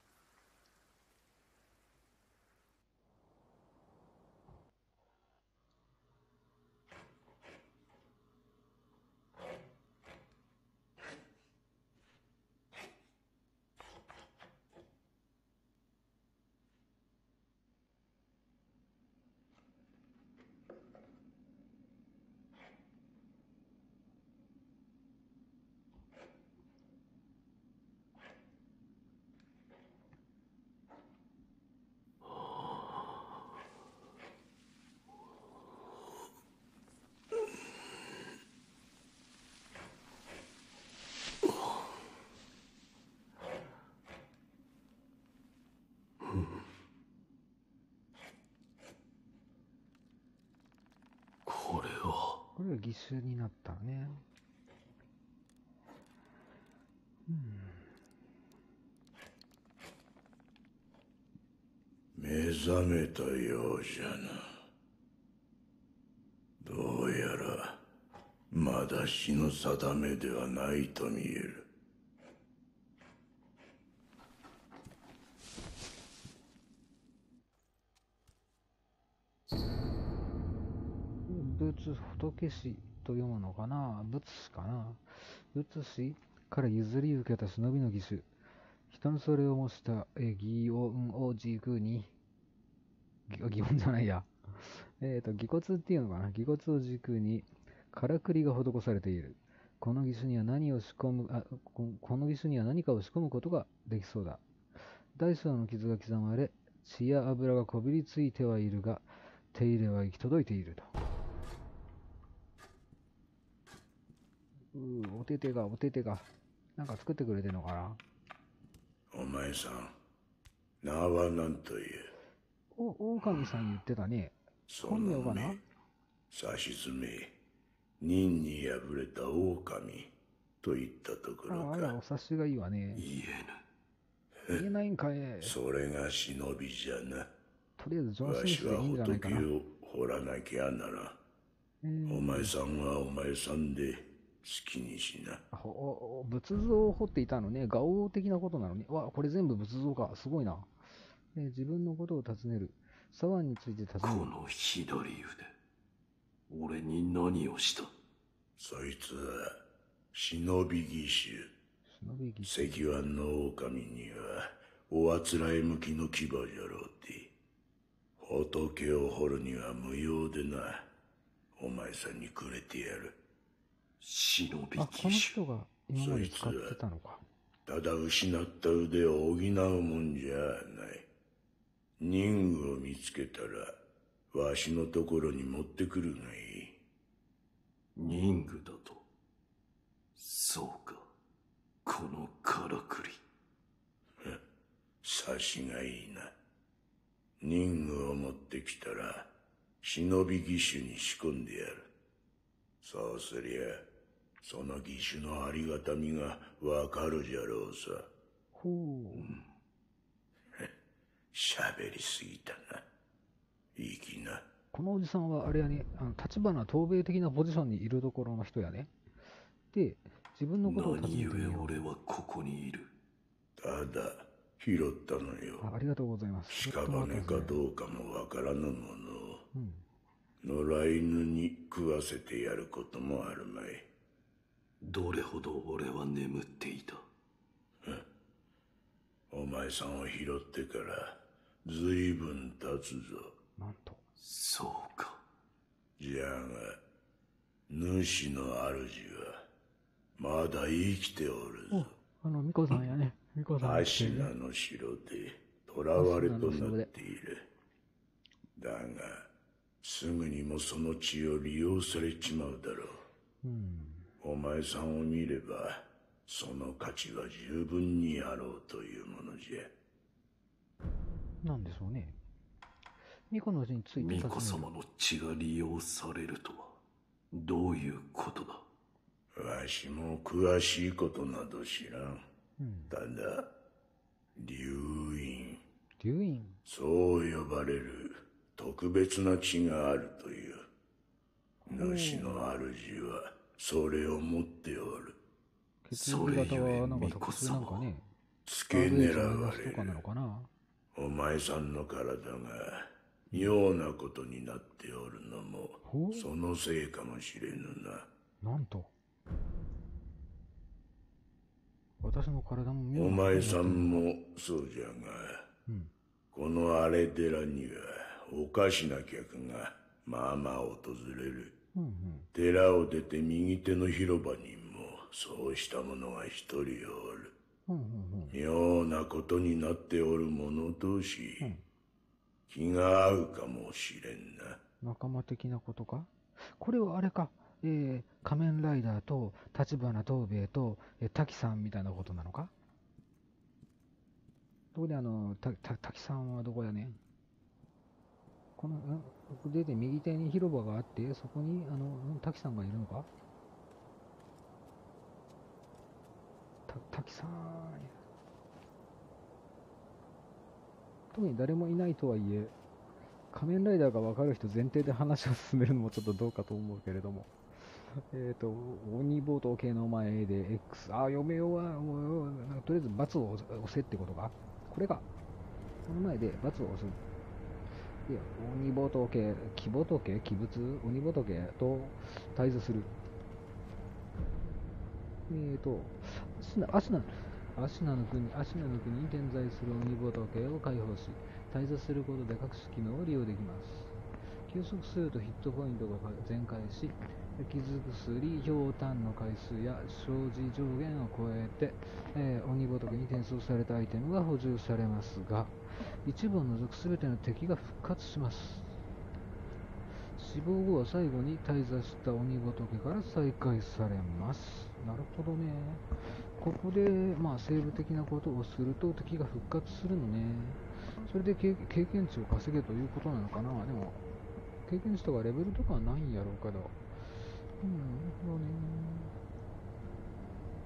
これは。 これが義手になったね。うん。 目覚めたようじゃな。どうやらまだ死の定めではないと見える。 仏仏師と読むのかな。仏師かな。仏師から譲り受けた忍びの義手。人のそれを模したえ擬音を軸に、擬音じゃないや。えっと、擬骨っていうのかな。擬骨を軸に、からくりが施されている。この義手には何を仕込む、あ、ここの義手には何かを仕込むことができそうだ。大小の傷が刻まれ、血や油がこびりついてはいるが、手入れは行き届いていると。うー、お手手が、お手手が。なんか作ってくれてんのかな。 お前さん、名は何という？ お、狼さん言ってたね。本名かな？ さしずめ、任に敗れた狼。 といったところああら、おか。 察しがいいわね。 言え言えないんかい。 それが忍びじゃな。 とりあえずジョン・わスミスでいいんしはじゃないかな。 仏を掘らなきゃならん。お前さんはお前さんで好きにしな。 あほお仏像を彫っていたのね。画王的なことなのね。わ、これ全部仏像か。すごいな。えー自分のことを尋ねる。左腕について尋こねる。 の左腕、俺に何をした？ そいつは忍び義手。 忍び儀石腕の狼にはおあつらえ向きの牙じゃろうて。仏を掘るには無用でな。お前さんにくれてやる。 忍びあ、この義手。 人が今まで使ってたのか。 ただ失った腕を補うもんじゃない。任具を見つけたらわしのところに持ってくるがいい。 任具だと。そうか。このからくり。 察しがいいな。任具を持ってきたら忍び義手に仕込んでやる。そうすりゃその義手のありがたみがわかるじゃろうさ。 ほう。 喋りすぎたな。いい気な。 このおじさんはあれやね、あの立花東兵衛的なポジションにいるところの人やね。で、自分のことを尋ね何てみよう。 故俺はここにいる？ ただ拾ったのよ。 あありがとうございます。 屍かどうかもわからぬものをうん。 野良犬に食わせてやることもあるまい。 どれほど俺は眠っていた？ お前さんを拾ってからずいぶん経つぞ。 なんと。 そうか。 じゃが主の主はまだ生きておるぞ。 あの、ミコさんやね。ミコさん。 アシナの城で囚われとなっている。だがすぐにもその血を利用されちまうだろう。 うん。 お前さんを見ればその価値は十分にあろうというものじゃ。 なんでしょうね。ミコの字について巫尋ねる女様の血が利用されるとはどういうことだ？ わしも詳しいことなど知らん。 うん。 ただ流院、 流院。 そう呼ばれる特別な血があるという。主の主はそれを持っておる。 血液型はなんか特殊なんかね。 付け狙われとかなのる。 かな。 お前さんの体が妙なことになっておるのもほうそのせいかもしれぬな。 なんと。私の体も妙おなことになってる前さんもそうじゃが、 うん。 この荒れ寺にはおかしな客がまあまあ訪れる。 うんうん。 寺を出て右手の広場にもそうした者が一人おる。 うんうんうん。 妙なことになっておる者同士、 うん気が合うかもしれんな。 仲間的なことか。これはあれか。えー、仮面ライダーと立花東兵衛と、えー、滝さんみたいなことなのか。どこであの、た、た、滝さんはどこやねん。この、んここ出て右手に広場があって、そこにあの、ん滝さんがいるのか。た、滝さん。特に誰もいないとはいえ、仮面ライダーが分かる人前提で話を進めるのもちょっとどうかと思うけれども。えっと、鬼冒頭系の前で X、あ、読めようは、もう、なんかとりあえず罰を押せってことか。これか。この前で罰を押す。いや、鬼冒頭系、鬼冒頭系、鬼物、鬼仏と対峙する。えっと、アシナ、アシナ、アシナの国、アシナの国に点在する鬼仏を解放し、対峙することで各種機能を利用できます。休息するとヒットポイントが全開し、傷薬、ひょうたんの回数や生じ上限を超えて、えー、鬼仏に転送されたアイテムが補充されますが、一部を除く全ての敵が復活します。死亡後は最後に退座した鬼仏から再開されます。なるほどね。ここで、まあ、セーブ的なことをすると敵が復活するのね。それで経経験値を稼げということなのかな。でも、経験値とかレベルとかはないんやろうけど。うん、なるほどね。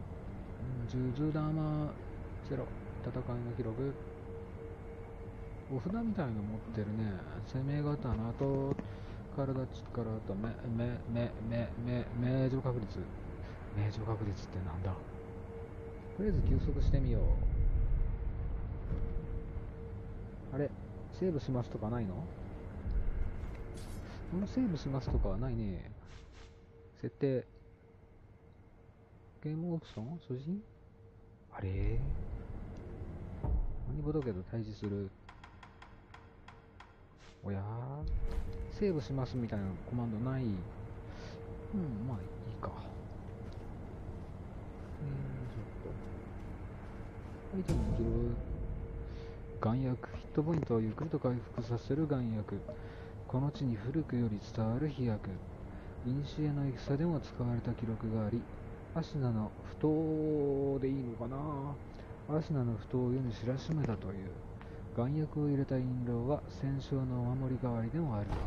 数珠玉ゼロ。戦いの記録。お札みたいの持ってるね。攻め刀と体力とめ、め、め、め、め、命中確率。命中確率ってなんだ。とりあえず休息してみよう。あれセーブしますとかないの？このセーブしますとかはないね。設定。ゲームオプション所持あれ鬼仏と対峙する。おやーセーブしますみたいなコマンドない。うん、まあいいか。えー、ちょっと。アイテムを拾う。丸薬。ヒットポイントをゆっくりと回復させる丸薬。この地に古くより伝わる飛躍。古の戦でも使われた記録があり、アシナの不当でいいのかな。アシナの不当を世に知らしめたという。丸薬を入れた印籠は戦勝のお守り代わりでもある。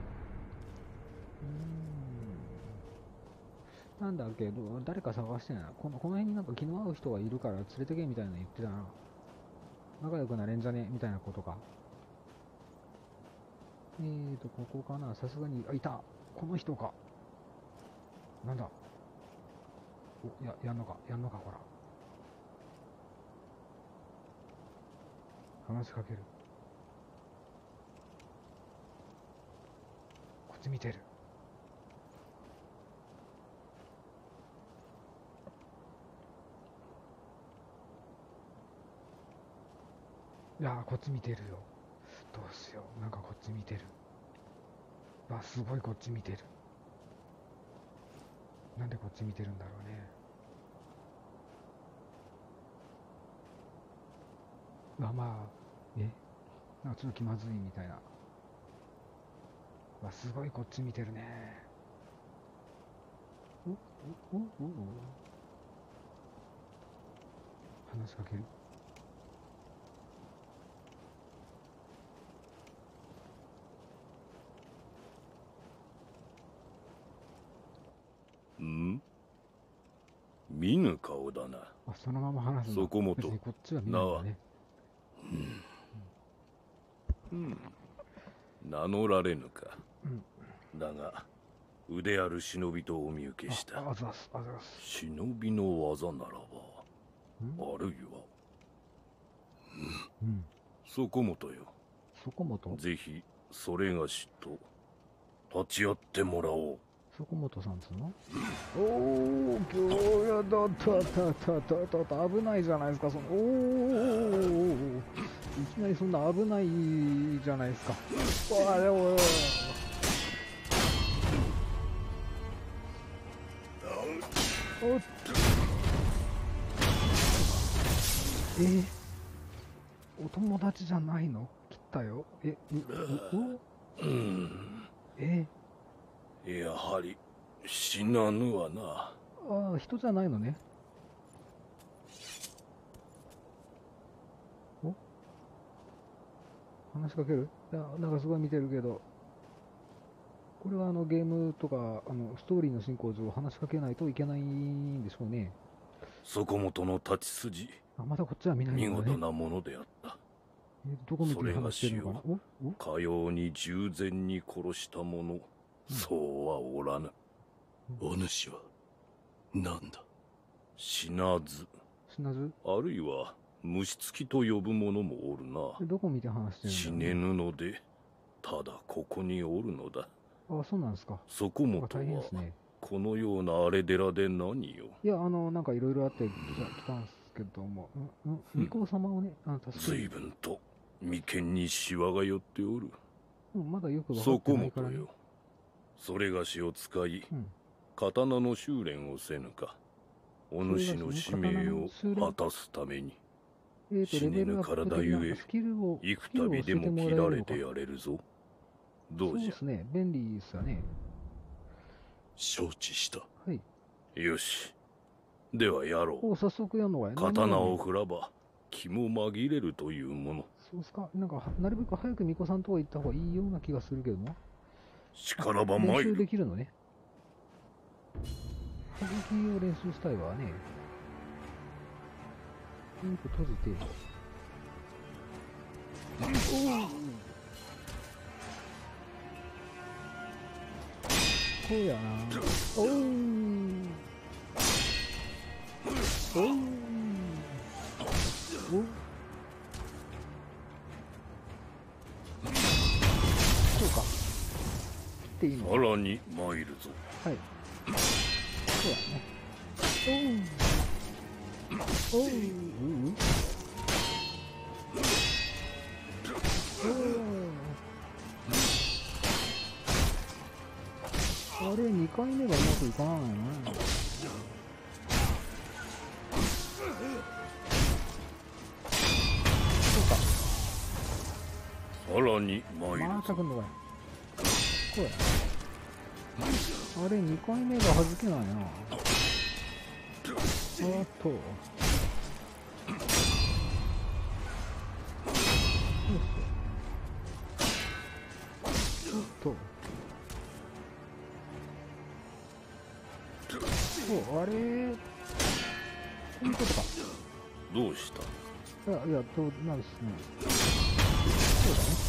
うーん。なんだっけど、誰か探してないな。この、この辺になんか気の合う人がいるから連れてけみたいなの言ってたな。仲良くなれんじゃねみたいなことか。えーと、ここかな。さすがに、あ、いた。この人か。なんだ。お、や、やんのか。やんのか、ほら。話しかける。こっち見てる。いやー、こっち見てるよ。どうしよう。なんかこっち見てる。あ、すごいこっち見てる。なんでこっち見てるんだろうね。まあまあ、えなんかちょっと気まずいみたいな。わ、すごいこっち見てるね。おおおおお話しかける。 ん？見ぬ顔だな。 あ、そのまま話すんだ。 そこもと別にこっちは見ないんだね。 うん、うん、名乗られぬか、 うん、 だが腕ある忍びとお見受けした。 あ、あざす、あざす。 忍びの技ならば、あるいは、 うん、 そこもとよ。 そこもとぜひそれがしと立ち会ってもらおう。 そこもとさんつうの？おー、今日やだったったったったった危ないじゃないですか、その、おー、いきなりそんな危ないじゃないですか。おいおいおい。おっと。えー、お友達じゃないの？切ったよ。え、お、お、えやはり死なぬわな。 ああ、人じゃないのね。お？話しかける？いや、なんかすごい見てるけど、これはあのゲームとかあのストーリーの進行上話しかけないといけないんでしょうね。 そこもとの立ち筋、 あ、まだこっちは見ないんだね。 見事なものであった。 えー、どこ見て話してるのかな？お？お？ かように従前に殺した者、うん、そうはおらぬ。 お主は何だ？ 死なず。 死なず？ あるいは虫つきと呼ぶ者もおるな。 どこ見て話してるんだろうね。 死ねぬのでただここにおるのだ。 あ、そうなんですか。 そこもとは、ね、このような荒れ寺で何よ。 いや、あのなんかいろいろあって来たんですけども、うん、うん、巫女様をね、あの助ける。 随分と眉間にシワが寄っておる。 うん、まだよく分かってないからね。 そこもとよ。それがしを使い、 うん、 刀の修練をせぬか。お主の使命を果たすために。 えー、 死ねぬ体ゆえ、幾度でも切られてやれるぞ。どうじゃ。 そうですね、便利ですよね。 承知した。 はい。 よし。ではやろう。 お、早速やんのかい。 刀を振らば気も紛れるというもの。 そうですか。なんかなるべく早く巫女さんとこ行った方がいいような気がするけどな。 力ば参る。 練習できるのね。射撃を練習したいわね。 全部閉じて、こうやな。おうおうおう、そうかっていいの。 さらに参るぞ。 はい、そうだね。おうおう、ううおう、あれにかいめがうまくいかないよね。 さらに参るぞ。 またくんのかい。こうや。あれにかいめがはじけないな。あと。よし。ちょっと。そう、あれ。こういうことか。 どうした？ いや、いや、どうなるっすね。そうだね。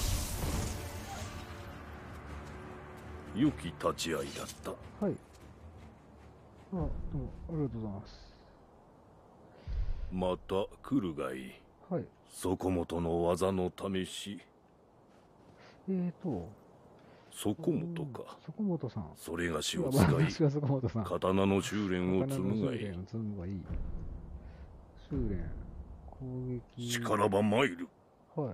良き立ち会いだった。 はい。あ、どうも、ありがとうございます。 また来るがいい。 はい。 底本の技の試し。 えーと、 底本か。 底本さん。 それがしいやを使い、 私は底本さん。 刀の修練を積むがいい。 刀の修練を積むがいい。修練、攻撃。 力ば参る。 はい。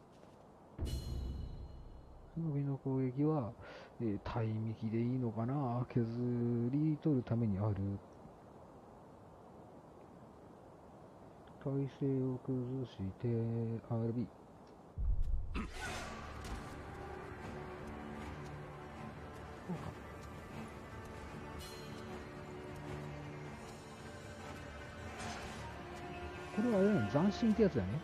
忍びの攻撃は、えー、対幹でいいのかな。削り取るためにある。体勢を崩して、アールビー。そうか。これはあれだね、斬新ってやつだね。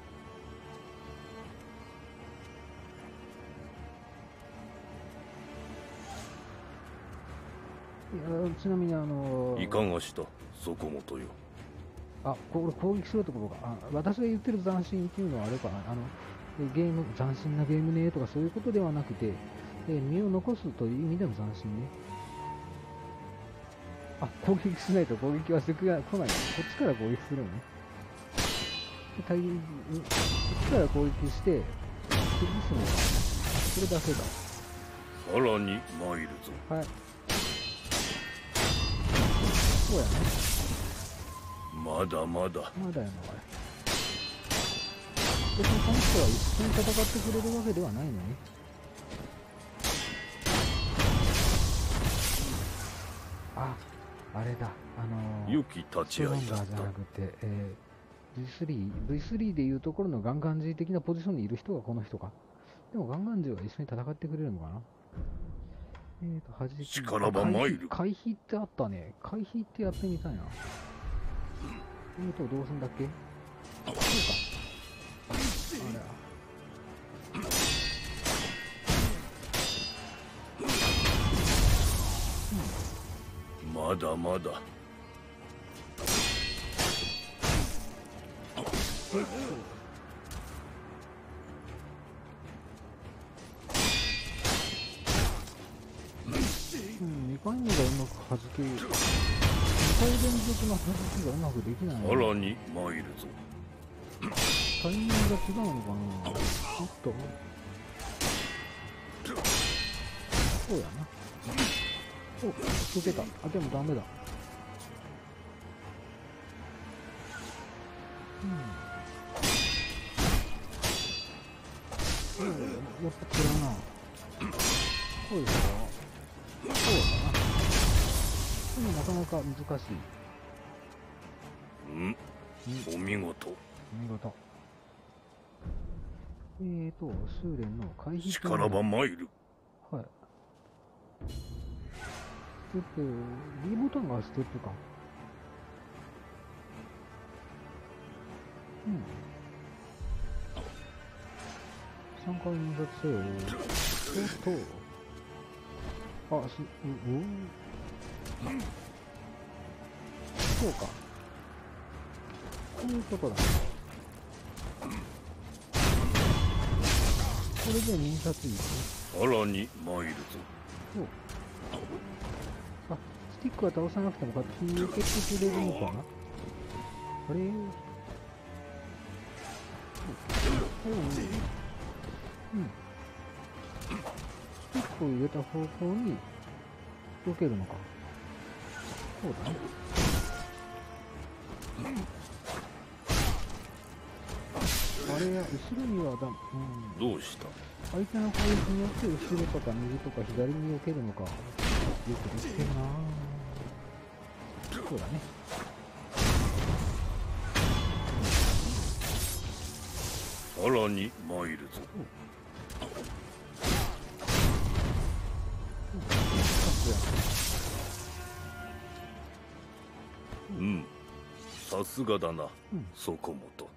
いや、ちなみにあのー、 いかがした底本よ。 あ、これ攻撃するところか。あ、私が言ってる斬新っていうのはあれかな。あの、ゲーム、斬新なゲームねとかそういうことではなくて、え身を残すという意味での斬新ね。あ、攻撃しないと攻撃はしてくが来ない。こっちから攻撃するのね。で、対こっちから攻撃して、崩すのか。それだけだ。 さらに参るぞ。 はい。そうやね。 まだまだ。 まだやのかい。別にこの人は一緒に戦ってくれるわけではないのね。あ、あれだ。あのー、 良き立ち会いだっストロンガーじゃなた。 くて、えー、ブイスリー、ブイスリー でいうところのガンガンジー的なポジションにいる人がこの人か。でもガンガンジーは一緒に戦ってくれるのかな。えーと、はじき。 力ば参る。 回避ってあったね。回避ってやってみたいな。えーと、どうすんだっけ？そうか。あれや。 まだまだ。 うん、にかいめがうまく弾け、にかい連続の弾きがうまくできない、ね。 さらに参るぞ。 タイミングが違うのかな。ちょっと。そうやな。お、抜けた。あ、でもダメだ。うん。やっぱ違うな。こうですか。そうだな。でもなかなか難しい。 ん、お見事。 見事。えーと、修練の回避。 力ば参る。 はい。ステップ、B ボタンがステップか。うん。さんかい印刷せよ。おっと。あ、す、う、うそうか。 ういうことだ。これで印刷いい。 さらに参るぞ。 そう。あ、スティックは倒さなくても勝手に受けてくれるのかな。あれー。うん。うん。スティックを入れた方向に避けるのか。そうだね。あれや、後ろにはだ、うん。 どうした？ 相手の攻撃によって後ろとか右とか左に避けるのか。よくできてるなぁ。そうだね。 さらに参るぞ。うん、さすがだな、うん、そこもと。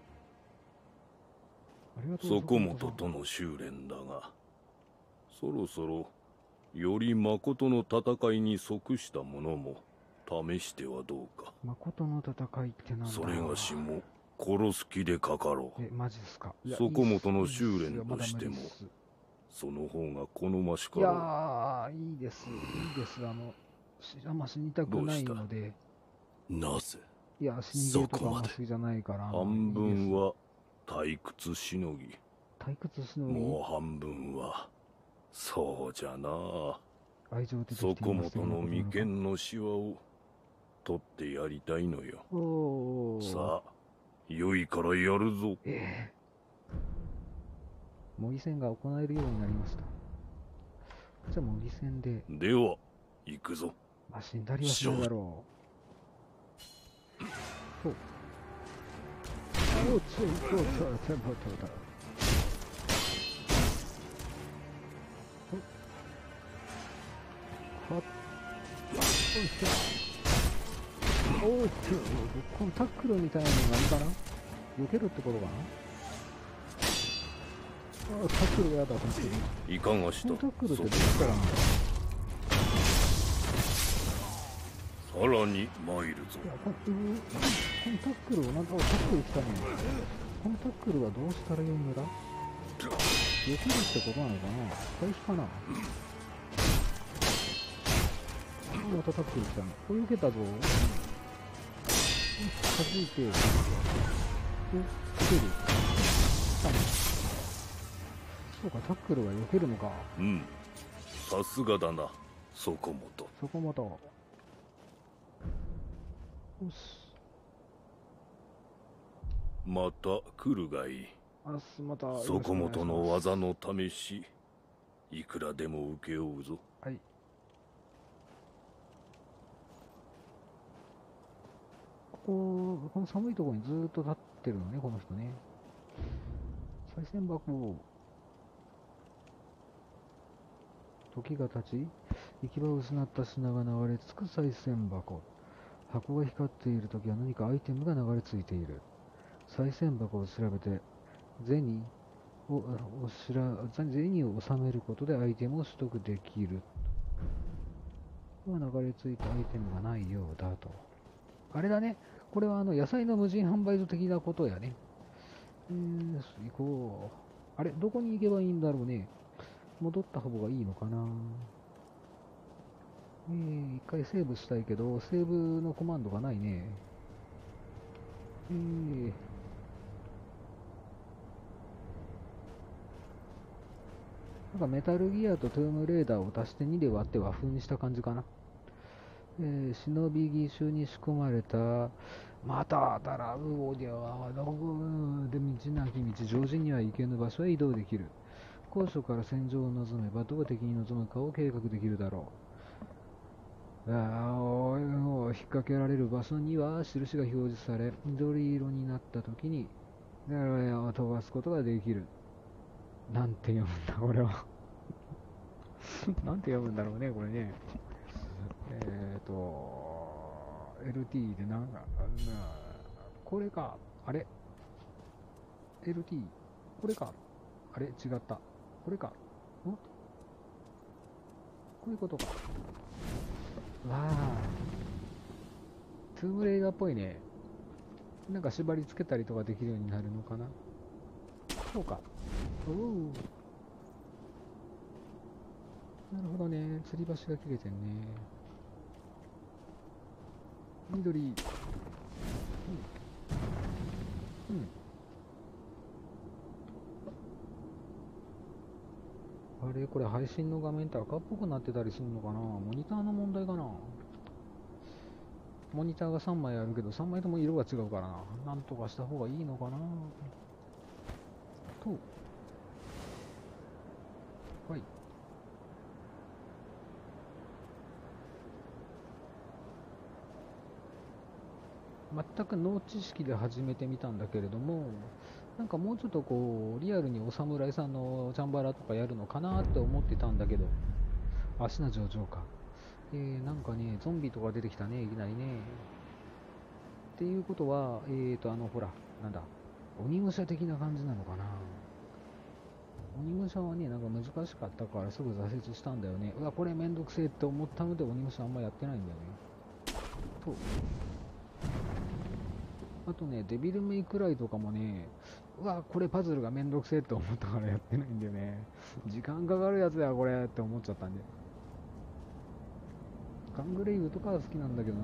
そこもととの修練だが、そろそろより誠の戦いに即したものも試してはどうか。 誠の戦いってなんだ。 それがしも殺す気でかかろう。 え、マジですか。 そこもとの修練としても、その方が好ましかろう。 いやー、いいです、いいです。あの、あんま死にたくないので。 なぜ？ いや、死にゲーとかも好きじゃないから。 半分は退屈しのぎ。 退屈しのぎ。 もう半分は、そうじゃな。 愛情的にそこもとの眉間のシワを取ってやりたいのよ。 おー。 さあ、良いからやるぞ。 ええー。模擬戦が行えるようになりました。じゃあ模擬戦で。 では、行くぞ。 まあ、死んだりはしないだろう。そう。お、ちょ、ちょ、ちょ、ちょ、ちょ、ちょ、はっ。おー、ちょ、このタックルみたいなの何かな？避けるってことかな？あ、タックルがやだ、タックル。 いかがした？ タックルってどっからなんだ？ さらに参るぞ。 いや、この、このタックルを、なんかタックルしたね。このタックルはどうしたらいいんだ？避けるってことなのかな？回避かな？またタックルしたの。これ避けたぞ。弾いて、お、避ける。したね。そうか、タックルは避けるのか。 うん。さすがだな、そこもと。 そこもと。よし。 また来るがいい。 あす、また。 そこもとの技の試し、いくらでも受け負うぞ。 はい。ここ、この寒いところにずーっと立ってるのね、この人ね。賽銭箱。時が経ち、行き場を失った品が流れ着く賽銭箱。箱が光っているときは何かアイテムが流れ着いている。賽銭箱を調べて、銭を、おしら、銭を収めることでアイテムを取得できる。流れ着いたアイテムがないようだと。あれだね。これはあの野菜の無人販売所的なことやね。えー、行こう。あれ、どこに行けばいいんだろうね。戻った方がいいのかな。えー、一回セーブしたいけど、セーブのコマンドがないね。えー、なんかメタルギアとトゥームレーダーを足してにで割って和風にした感じかな。えー、忍び義手に仕込まれた、またたらうおでは、どこで道なき道、常人には行けぬ場所へ移動できる。高所から戦場を望めば、どこ敵に臨むかを計画できるだろう。あお引っ掛けられる場所には印が表示され、緑色になった時に、を飛ばすことができる。なんて読むんだ、これは。なんて読むんだろうね、これね。えっと、エルティー でなんか、これか、あれ ?エルティー、これか、あれ違った。これか、んこういうことか。わあ、トゥームレイダーっぽいね。 なんか縛り付けたりとかできるようになるのかな。そうか。おお。なるほどね。吊り橋が切れてんね。緑。うん。うん。あれこれ配信の画面って赤っぽくなってたりするのかな。モニターの問題かな。モニターがさんまいあるけどさんまいとも色が違うからな。なんとかした方がいいのかなと。はい。全くノー知識で始めてみたんだけれども、なんかもうちょっとこうリアルにお侍さんのチャンバラとかやるのかなって思ってたんだけど、足の上々か。えー、なんかね、ゾンビとか出てきたね、いきなりね。っていうことは、えーと、あの、ほら、なんだ、鬼武者的な感じなのかな。鬼武者はね、なんか難しかったからすぐ挫折したんだよね。うわ、これめんどくせえって思ったので鬼武者あんまやってないんだよね。と。あとね、デビルメイクライとかもね、うわ、これパズルがめんどくせえって思ったからやってないんだよね。時間かかるやつだよ、これって思っちゃったんで。ガングレイブとかは好きなんだけどな。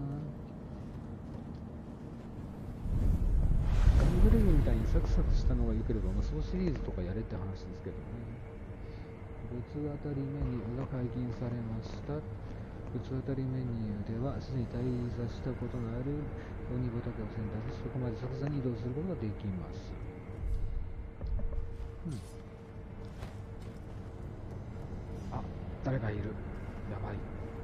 ガングレイブみたいにサクサクしたのが良ければ無双シリーズとかやれって話ですけどね。物当たりメニューが解禁されました。物当たりメニューではすでに滞在したことのある鬼仏を選択し、そこまで即座に移動することができます。うん。あ、誰かいる。やばい。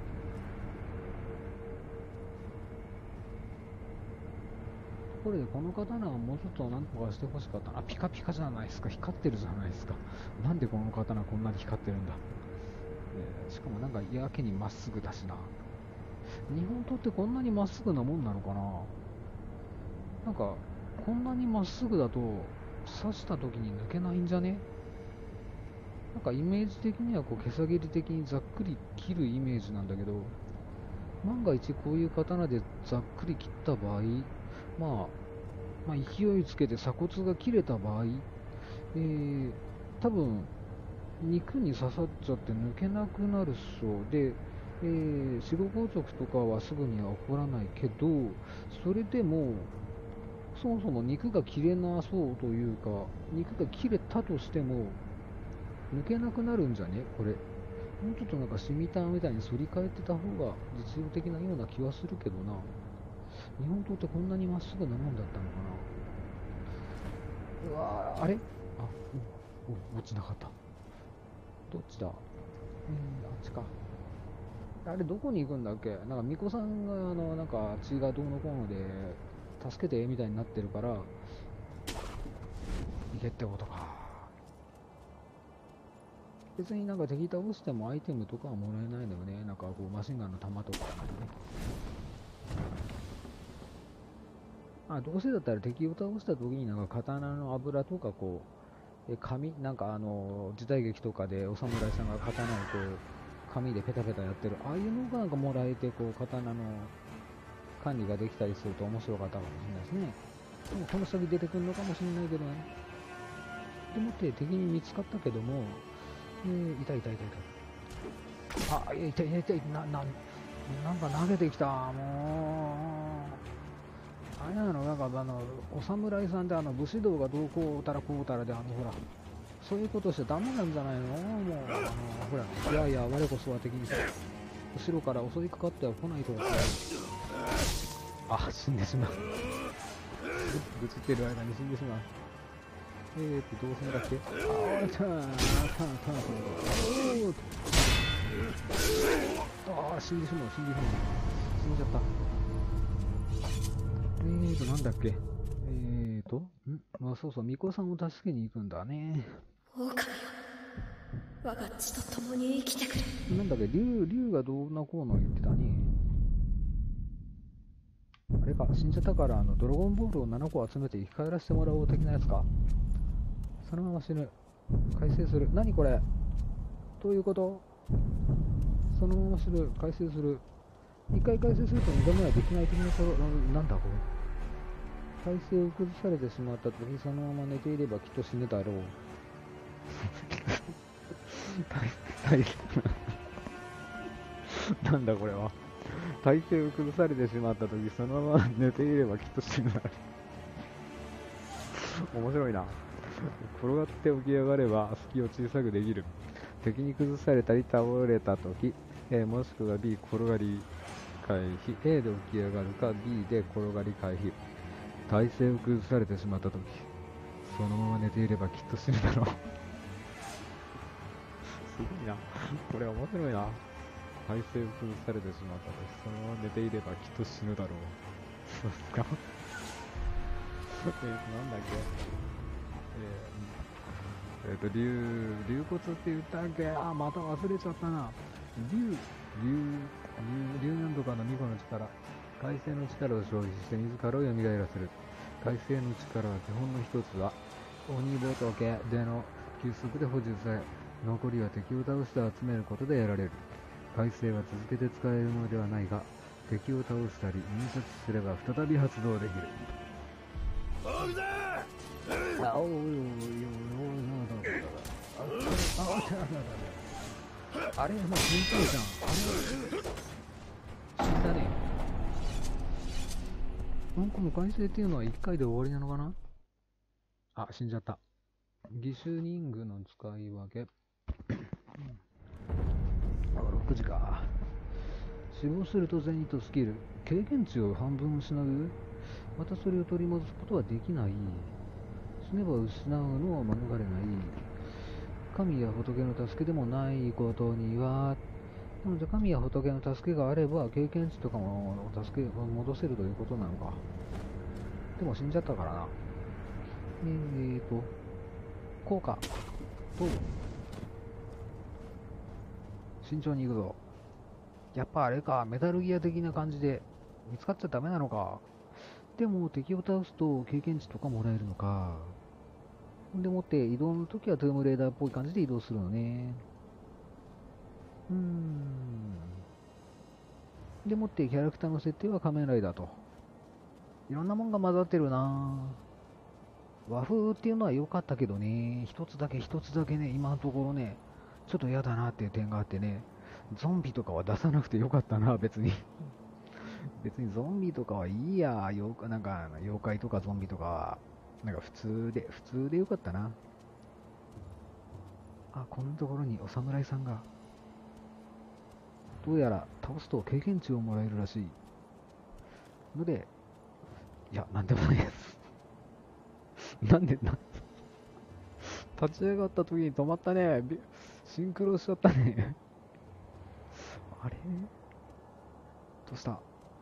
ところでこの刀はもうちょっとなんとかしてほしかったな。ピカピカじゃないですか。光ってるじゃないですか。なんでこの刀こんなに光ってるんだ。えー、しかもなんかやけにまっすぐだしな。日本刀ってこんなにまっすぐなもんなのかな。なんかこんなにまっすぐだと刺した時に抜けないんじゃね。なんかイメージ的にはこう毛先切り的にざっくり切るイメージなんだけど、万が一こういう刀でざっくり切った場合、まあ、まあ勢いつけて鎖骨が切れた場合、えー、多分肉に刺さっちゃって抜けなくなるそうで、えー、死後硬直とかはすぐには起こらないけど、それでもそもそも肉が切れなそうというか、肉が切れたとしても抜けなくなるんじゃねこれ。もうちょっとなんかシミターみたいに反り返ってた方が実用的なような気はするけどな。日本刀ってこんなにまっすぐなもんだったのかな。うわー、あれ、あ、お、落ちなかった。どっちだ。うん、あっちか。あれどこに行くんだっけ。なんか巫女さんがあのなんか血がどうのこうので助けてみたいになってるから行けってことか。別になんか敵倒してもアイテムとかはもらえないのよね。なんかこうマシンガンの弾とかはね。あ、どうせだったら敵を倒した時になんか刀の油とかこうえ紙なんかあの時代劇とかでお侍さんが刀をこう紙でペタペタやってるああいうのがなんかもらえてこう刀の管理ができたりすると面白かったかもしれないですね。でもこの先出てくるのかもしれないけどね。でもって敵に見つかったけども、えー、痛い痛い痛い痛い。あ、痛い痛い痛い。な、な、なんか投げてきた。もう。あれなの、なんかあの、お侍さんであの武士道がどうこうたらこうたらで、あのほら、そういうことしちゃダメなんじゃないの。もう、あの、ほら、いやいや、我こそは敵にさ、後ろから襲いかかっては来ないとか。あ、死んでしまう。ぶつってる間に死んでしまう。えーと、どうするんだっけ。あー、たー、たー、たー、たー、あー、死んでしまう、死んでしまう。死んじゃった。えーと、なんだっけ。えーと、んまあ、そうそう、巫女さんを助けに行くんだね。 狼よ、我が血と共に生きてくれ。 なんだっけ、竜、竜がどうなこうの言ってたね。あれか、死んじゃったから、あの、ドラゴンボールをななこ集めて生き返らせてもらおう的なやつか。そのまま死ぬ。改正する。何これ。どういうこと。そのまま死ぬ。改正する。一回改正すると二度目はできない的なこと。なんだこ体勢を崩されてしまった時、そのまま寝ていればきっと死ぬだろう。体体なんだこれは。体勢を崩されてしまった時、そのまま寝ていればきっと死ぬだろう。面白いな。転がって起き上がれば隙を小さくできる。敵に崩されたり倒れた時、A もしくは B 転がり回避、 A で起き上がるか B で転がり回避。体勢を崩されてしまった時、そのまま寝ていればきっと死ぬだろう。すごいな、これ面白いな。体勢を崩されてしまった時、そのまま寝ていればきっと死ぬだろう。そうですか。えーとなんだっけ、えー、えーと竜竜骨って言ったっけ。あ、また忘れちゃったな。竜竜竜竜なんとかの巫女の力、海星の力を消費して自らを蘇らせる。海星の力は基本の一つは鬼仏での休息で補充され、残りは敵を倒して集めることで得られる。海星は続けて使えるものではないが、敵を倒したり印刷すれば再び発動できる。 ボクだあおいおいおいおいおいなんだあああれもう死んじゃうじゃん。あれ死んだね。なんかもう海星っていうのはいっかいで終わりなのかな。あ、死んじゃった。義手人具の使い分け。あ、ろくじか。死亡するとゼニットスキル。経験値を半分失う。またそれを取り戻すことはできない。死ねば失うのは免れない。神や仏の助けでもないことには、なので神や仏の助けがあれば経験値とかも助け戻せるということなのか。でも死んじゃったからな。えーと効果と慎重に行くぞ。やっぱあれか、メタルギア的な感じで見つかっちゃダメなのか。でも敵を倒すと経験値とかもらえるのか。でもって移動の時はトゥームレーダーっぽい感じで移動するのね。うーん。でもってキャラクターの設定は仮面ライダーと。いろんなもんが混ざってるな。和風っていうのは良かったけどね、一つだけ一つだけね、今のところね、ちょっと嫌だなっていう点があってね、ゾンビとかは出さなくてよかったな、別に。別にゾンビとかはいいや、妖怪なんか妖怪とかゾンビとかは、なんか普通で、普通でよかったな。あ、こんなところにお侍さんが。どうやら倒すと経験値をもらえるらしい。ので、いや、なんでもないです。なんで、な、立ち上がった時に止まったね。びシンクロしちゃったね。あれどうした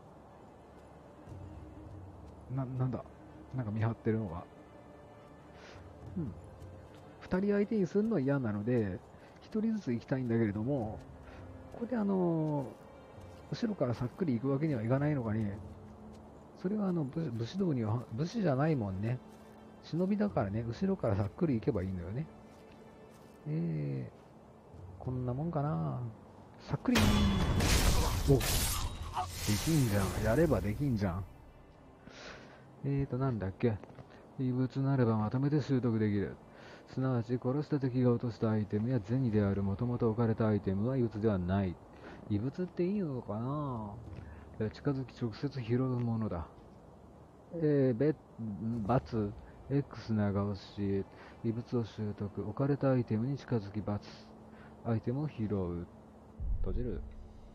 な、なんだなんか見張ってるのが。うん。二人相手にするのは嫌なので、一人ずつ行きたいんだけれども、ここであのー、後ろからさっくり行くわけにはいかないのかね。それはあの武、武士道には、武士じゃないもんね。忍びだからね、後ろからさっくり行けばいいんだよね。えー、こんなもんかな。さっくりー。お、できんじゃん。やればできんじゃん。えーと、なんだっけ。異物なればまとめて習得できる。すなわち、殺した敵が落としたアイテムや銭であるもともと置かれたアイテムは異物ではない。異物っていいのかな。近づき直接拾うものだ。えー、べ、バツ。X 長押し、異物を習得、置かれたアイテムに近づき×、アイテムを拾う。閉じる。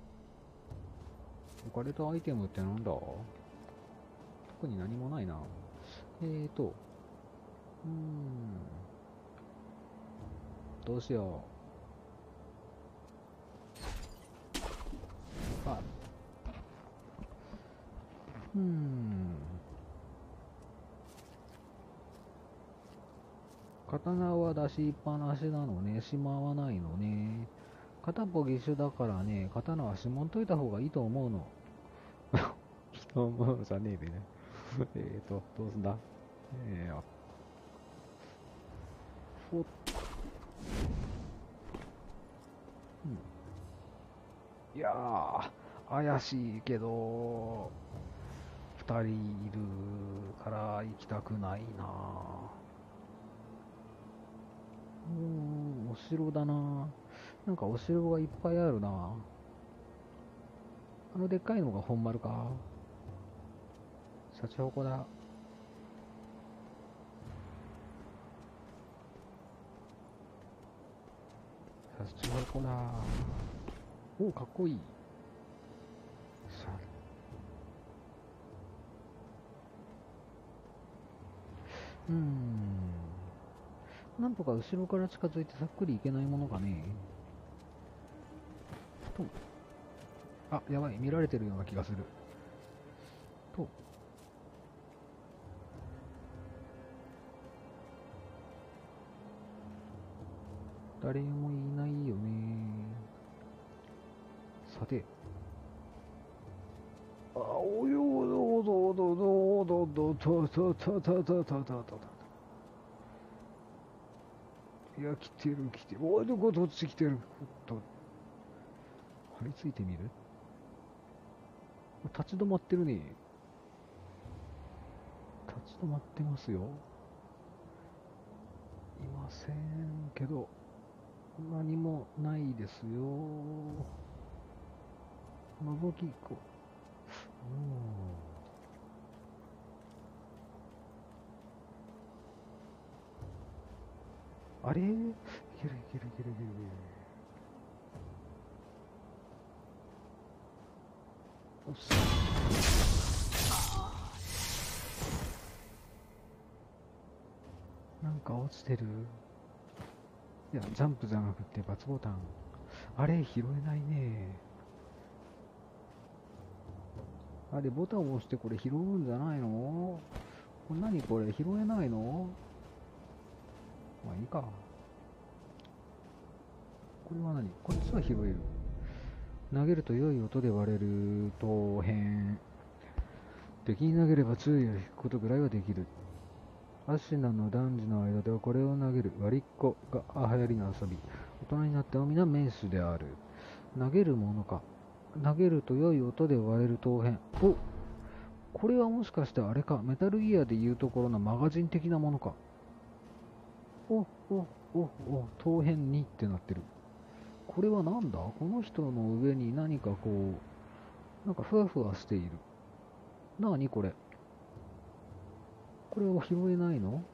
置かれたアイテムってなんだ？特に何もないな。えーと、うーん、どうしよう。あ、うーん。刀は出しっぱなしなのね。しまわないのね。片っぽ義手だからね、刀はしまっといた方がいいと思うの。いいと思うのじゃねえでね。えーと、どうすんだえー、ふっ。うん。いやー、怪しいけど、 ふたりいるから行きたくないな。うーん、お城だな。なんかお城がいっぱいあるな。あのでっかいのが本丸か。シャチホコだ。シャチホコだ。おお、かっこいい。シャうーん。なんとか後ろから近づいてさっくりいけないものかね。と。あ、やばい。見られてるような気がする。と。誰もいないよね。さて。あ、およどどどどどどどどどどどどどど。いや、来てる来てる。おい、どこどっち来てる。と。張り付いてみる？立ち止まってるね。立ち止まってますよ。いませんけど、何もないですよ。覗き行こう。うん。あれ？いけるいけるいけるいけるいける。おっしゃ。なんか落ちてる？いや、ジャンプじゃなくて×ボタン。あれ、拾えないね。あれ、ボタンを押してこれ拾うんじゃないの？これ何これ、拾えないの？まあいいか。これは何？こっちは拾える。投げると良い音で割れる陶片。敵に投げれば注意を引くことぐらいはできる。アシナの男児の間ではこれを投げる割りっこが流行りの遊び。大人になっても皆名手である。投げるものか。投げると良い音で割れる陶片。お、これはもしかしてあれか。メタルギアでいうところのマガジン的なものか。お、お、お、お、陶片にってなってる。これはなんだ？この人の上に何かこう、なんかふわふわしている。なにこれ？これは拾えないの？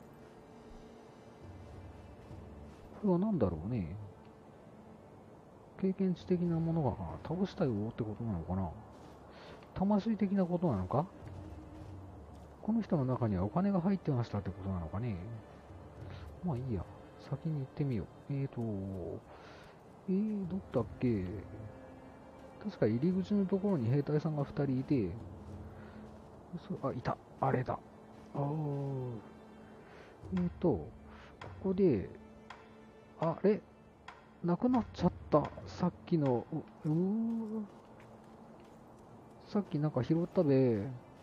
これは何だろうね。経験値的なものが倒したよってことなのかな。魂的なことなのか。この人の中にはお金が入ってましたってことなのかね。まあいいや。先に行ってみよう。えーと、えー、どったっけ。確か入り口のところに兵隊さんがふたりいて、そあ、いた。あれだ。あー。えーと、ここで、あれなくなっちゃった。さっきの、うーさっきなんか拾ったべ。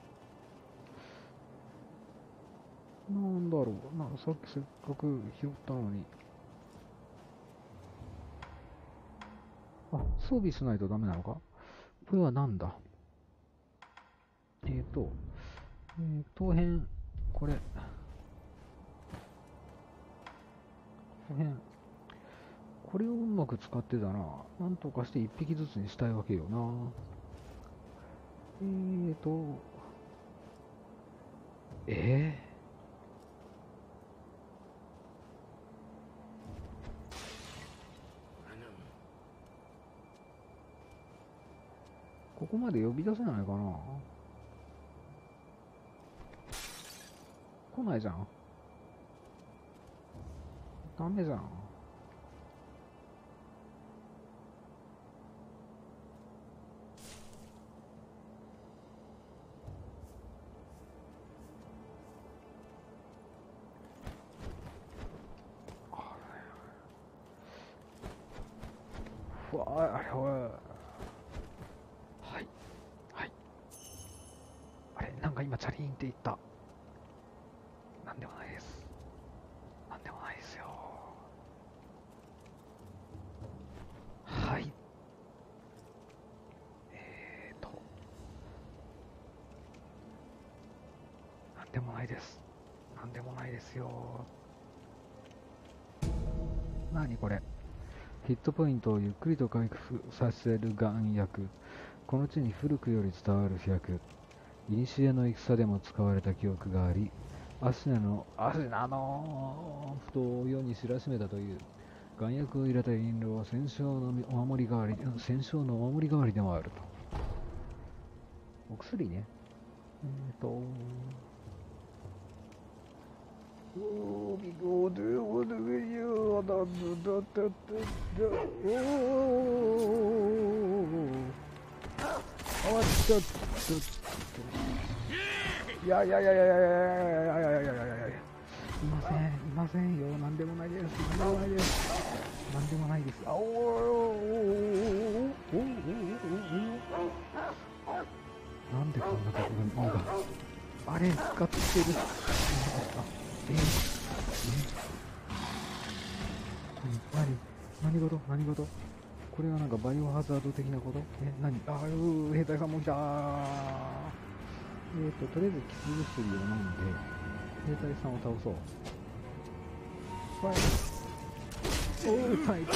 なんだろう。な、さっきせっかく拾ったのに。あ、装備しないとダメなのか？これはなんだ？えーと、えー、陶片、これ。陶片。これをうまく使ってたな。なんとかして一匹ずつにしたいわけよな。えーと、えーここまで呼び出せないかな。来ないじゃん。ダメじゃん。ふわあ、あれおい。はい。はい。あれ、なんか今チャリーンって言った。なんでもないです。なんでもないですよ。はい。えーと。 ないです。なんでもないですよ。なにこれ。ヒットポイントをゆっくりと回復させる丸薬。この地に古くより伝わる飛躍。古の戦でも使われた記憶があり、アシナの、アシナの不当を世に知らしめたという。丸薬を入れた印籠は戦勝のお守り代わり、戦勝のお守り代わりでもあると。お薬ね。えーと、おー、ビゴードゥードゥーユーダダダダダおーあっちょっといやいやいやいやいやいやいやいやいやいやいやいませんいませんよ。なんでもないです。なんでもないです。なんでもないです。あおーおーおーおーおーなんでこんなところに鬼があれ使ってる。えー、え何何事何事これはなんかバイオハザード的なことえ何あー兵隊さんも来たー。えーととりあえず傷薬を飲んで兵隊さんを倒そう。ファイおータイプ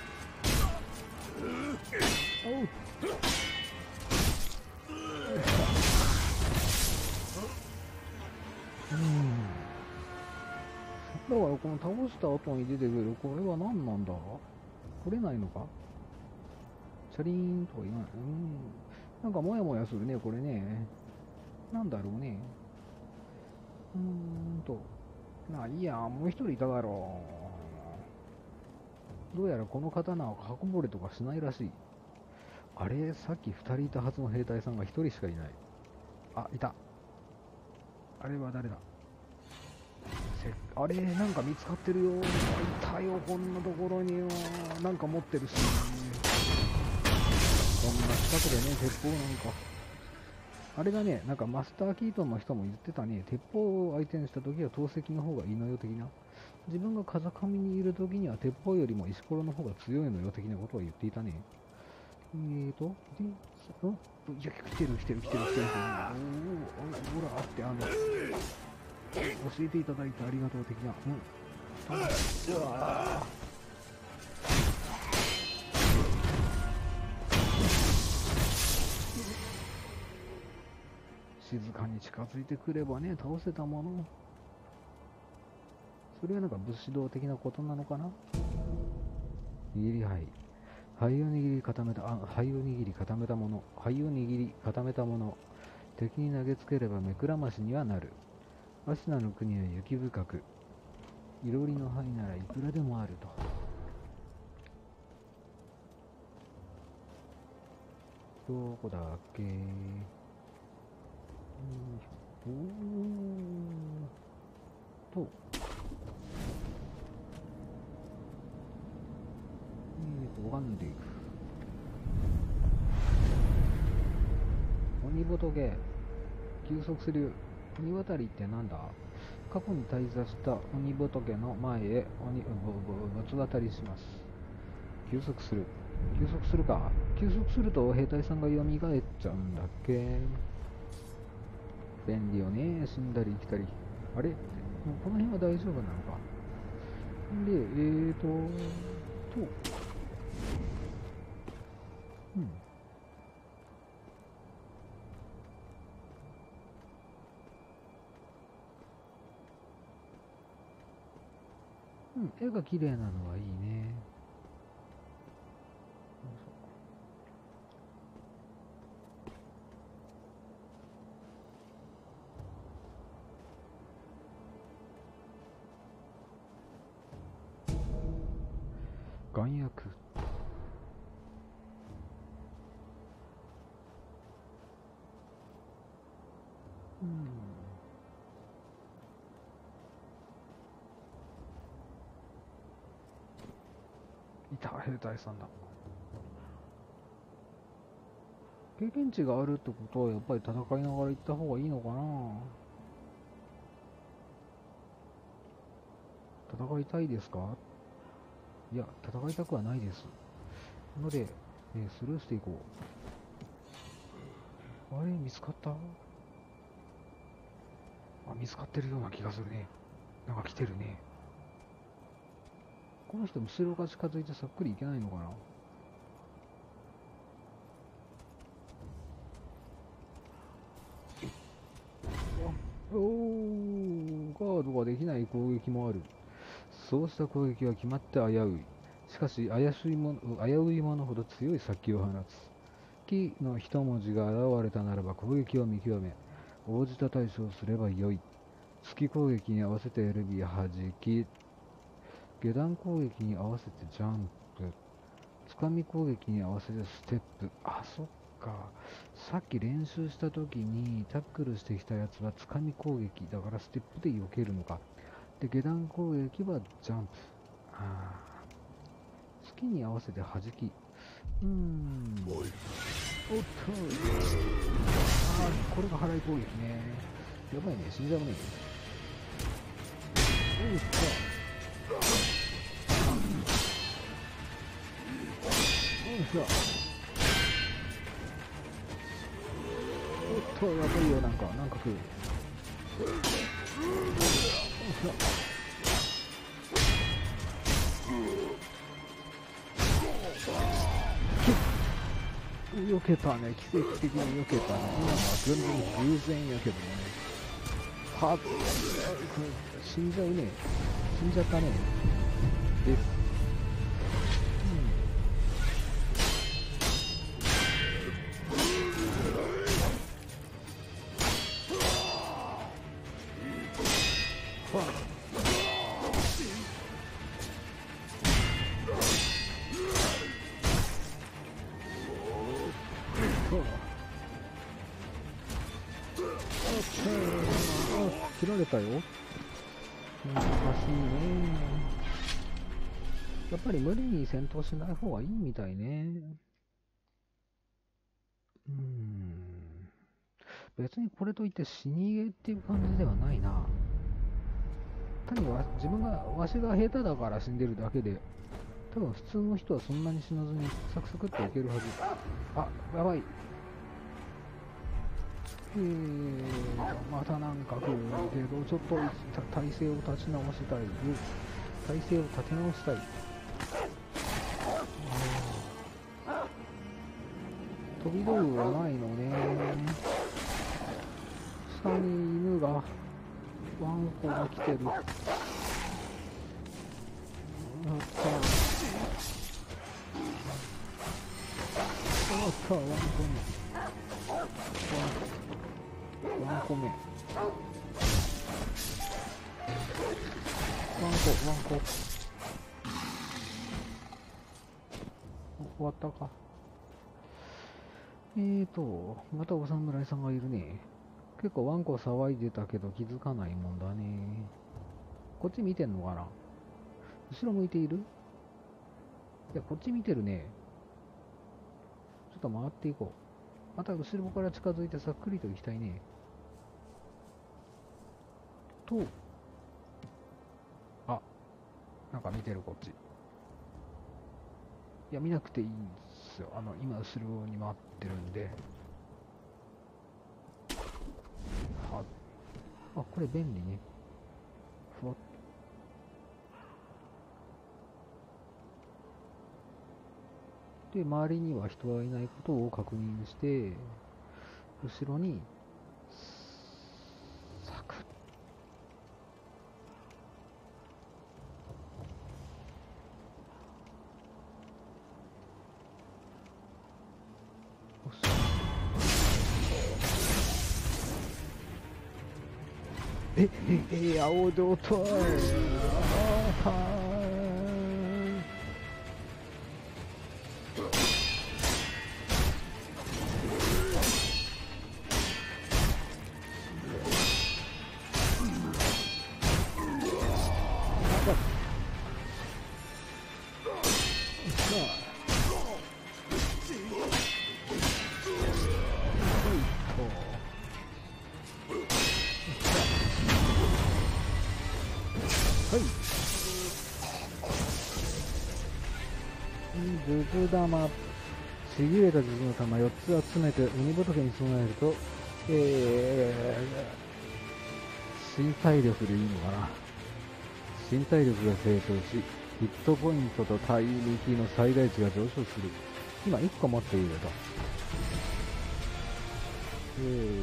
おううんだからこの倒した後に出てくるこれは何なんだ。取れないのか。チャリーンとは言わない。うんなんかモヤモヤするねこれね。なんだろうね。うーんとまあいいやもう一人いただろう。どうやらこの刀は刃こぼれとかしないらしい。あれさっきふたりいたはずの兵隊さんがひとりしかいない。あいた。あれは誰だ。せあれなんか見つかってるよ。いたよこんなところによ。なんか持ってるしこんな近くでね鉄砲なんかあれだね。なんかマスターキートンの人も言ってたね。鉄砲を相手にした時は投石の方がいいのよ的な。自分が風上にいる時には鉄砲よりも石ころの方が強いのよ的なことを言っていたね。えーとでんいや来てる来てる来てる来てる来てる。おーほらあってあの教えていただいてありがとう的な。うん。うわ静かに近づいてくればね、倒せたもの。それはなんか武士道的なことなのかな。握り灰。灰を握り固めた、あ、灰を握り固めたもの。灰を握り固めたもの。敵に投げつければ目くらましにはなる。アシナの国は雪深く、いろりの灰ならいくらでもあると。どこだっけ。おーと、えーと、拝んでいく。鬼仏、休息する。鬼渡りってなんだ。過去に滞在した鬼仏の前へ鬼ぶつ渡りします。休息する。休息するか。休息すると兵隊さんが蘇っちゃうんだっけ。便利よね。死んだり生きたり。あれこの辺は大丈夫なのか。で、えーと、と、うん。うん、絵が綺麗なのはいいね。丸薬。うん。いた、兵隊さんだ。経験値があるってことはやっぱり戦いながら行った方がいいのかな。戦いたいですか。いや、戦いたくはないです。ので、えー、スルーしていこう。あれ、見つかった。 あ、見つかってるような気がするね。なんか来てるね。この人後ろが近づいてさっくりいけないのかな。おー、ガードができない攻撃もある。そうした攻撃は決まって危うい。しかし怪しいもの、危ういものほど強い殺気を放つ。木の一文字が現れたならば攻撃を見極め、応じた対処をすればよい。月攻撃に合わせてエルビア弾き、下段攻撃に合わせてジャンプ、つかみ攻撃に合わせてステップ。あ、そっか。さっき練習した時にタックルしてきたやつはつかみ攻撃だからステップで避けるのか。で、下段攻撃はジャンプ。あー、月に合わせて弾き。うーん。おっと。あー、これが払い攻撃ね。やばいね、死んじゃうね。おっと。おっと。おっと、やばいよ、なんか、なんか来る。おっと。避けたね、奇跡的に避けたね。今のは全然偶然やけどね。はっ、死んじゃうね。死んじゃったね。です。切られたよ。難しいね。やっぱり無理に戦闘しない方がいいみたいね。うーん。別にこれといって死にゲーっていう感じではないな。単にわ自分が、わしが下手だから死んでるだけで、多分普通の人はそんなに死なずにサクサクっていけるはず。あ、やばい。えーと、またなんか来るけど、ちょっと体勢を立ち直したい。体勢を立て直したい。飛び道具がないのね。下に犬が、ワンコが来てる。やった。やった、ワンコに。ワンコ。ワンコ目。ワンコ、ワンコ。終わったか。えーと、またお侍さんがいるね。結構ワンコ騒いでたけど気づかないもんだね。こっち見てんのかな？後ろ向いている？いや、こっち見てるね。ちょっと回っていこう。また後ろから近づいてさっくりと行きたいね。と、あ、なんか見てるこっち。いや、見なくていいんですよ。あの、今後ろに回ってるんで。は、あ、これ便利ね。ふわっ。で、周りには人がいないことを確認して、後ろに、サクッ。え、え、え、青で音は、あー、数珠玉、ちぎれた数珠の玉よっつ集めて鬼仏に備えると、えー、 身体力でいいのかな。身体力が成長し、ヒットポイントと体力の最大値が上昇する。今いっこ持っていると。え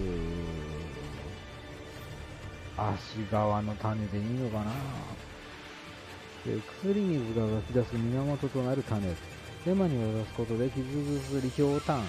ー、足側の種でいいのかな。えー、薬水が湧き出す源となる種。エマに渡すことで傷薬ひょうたん。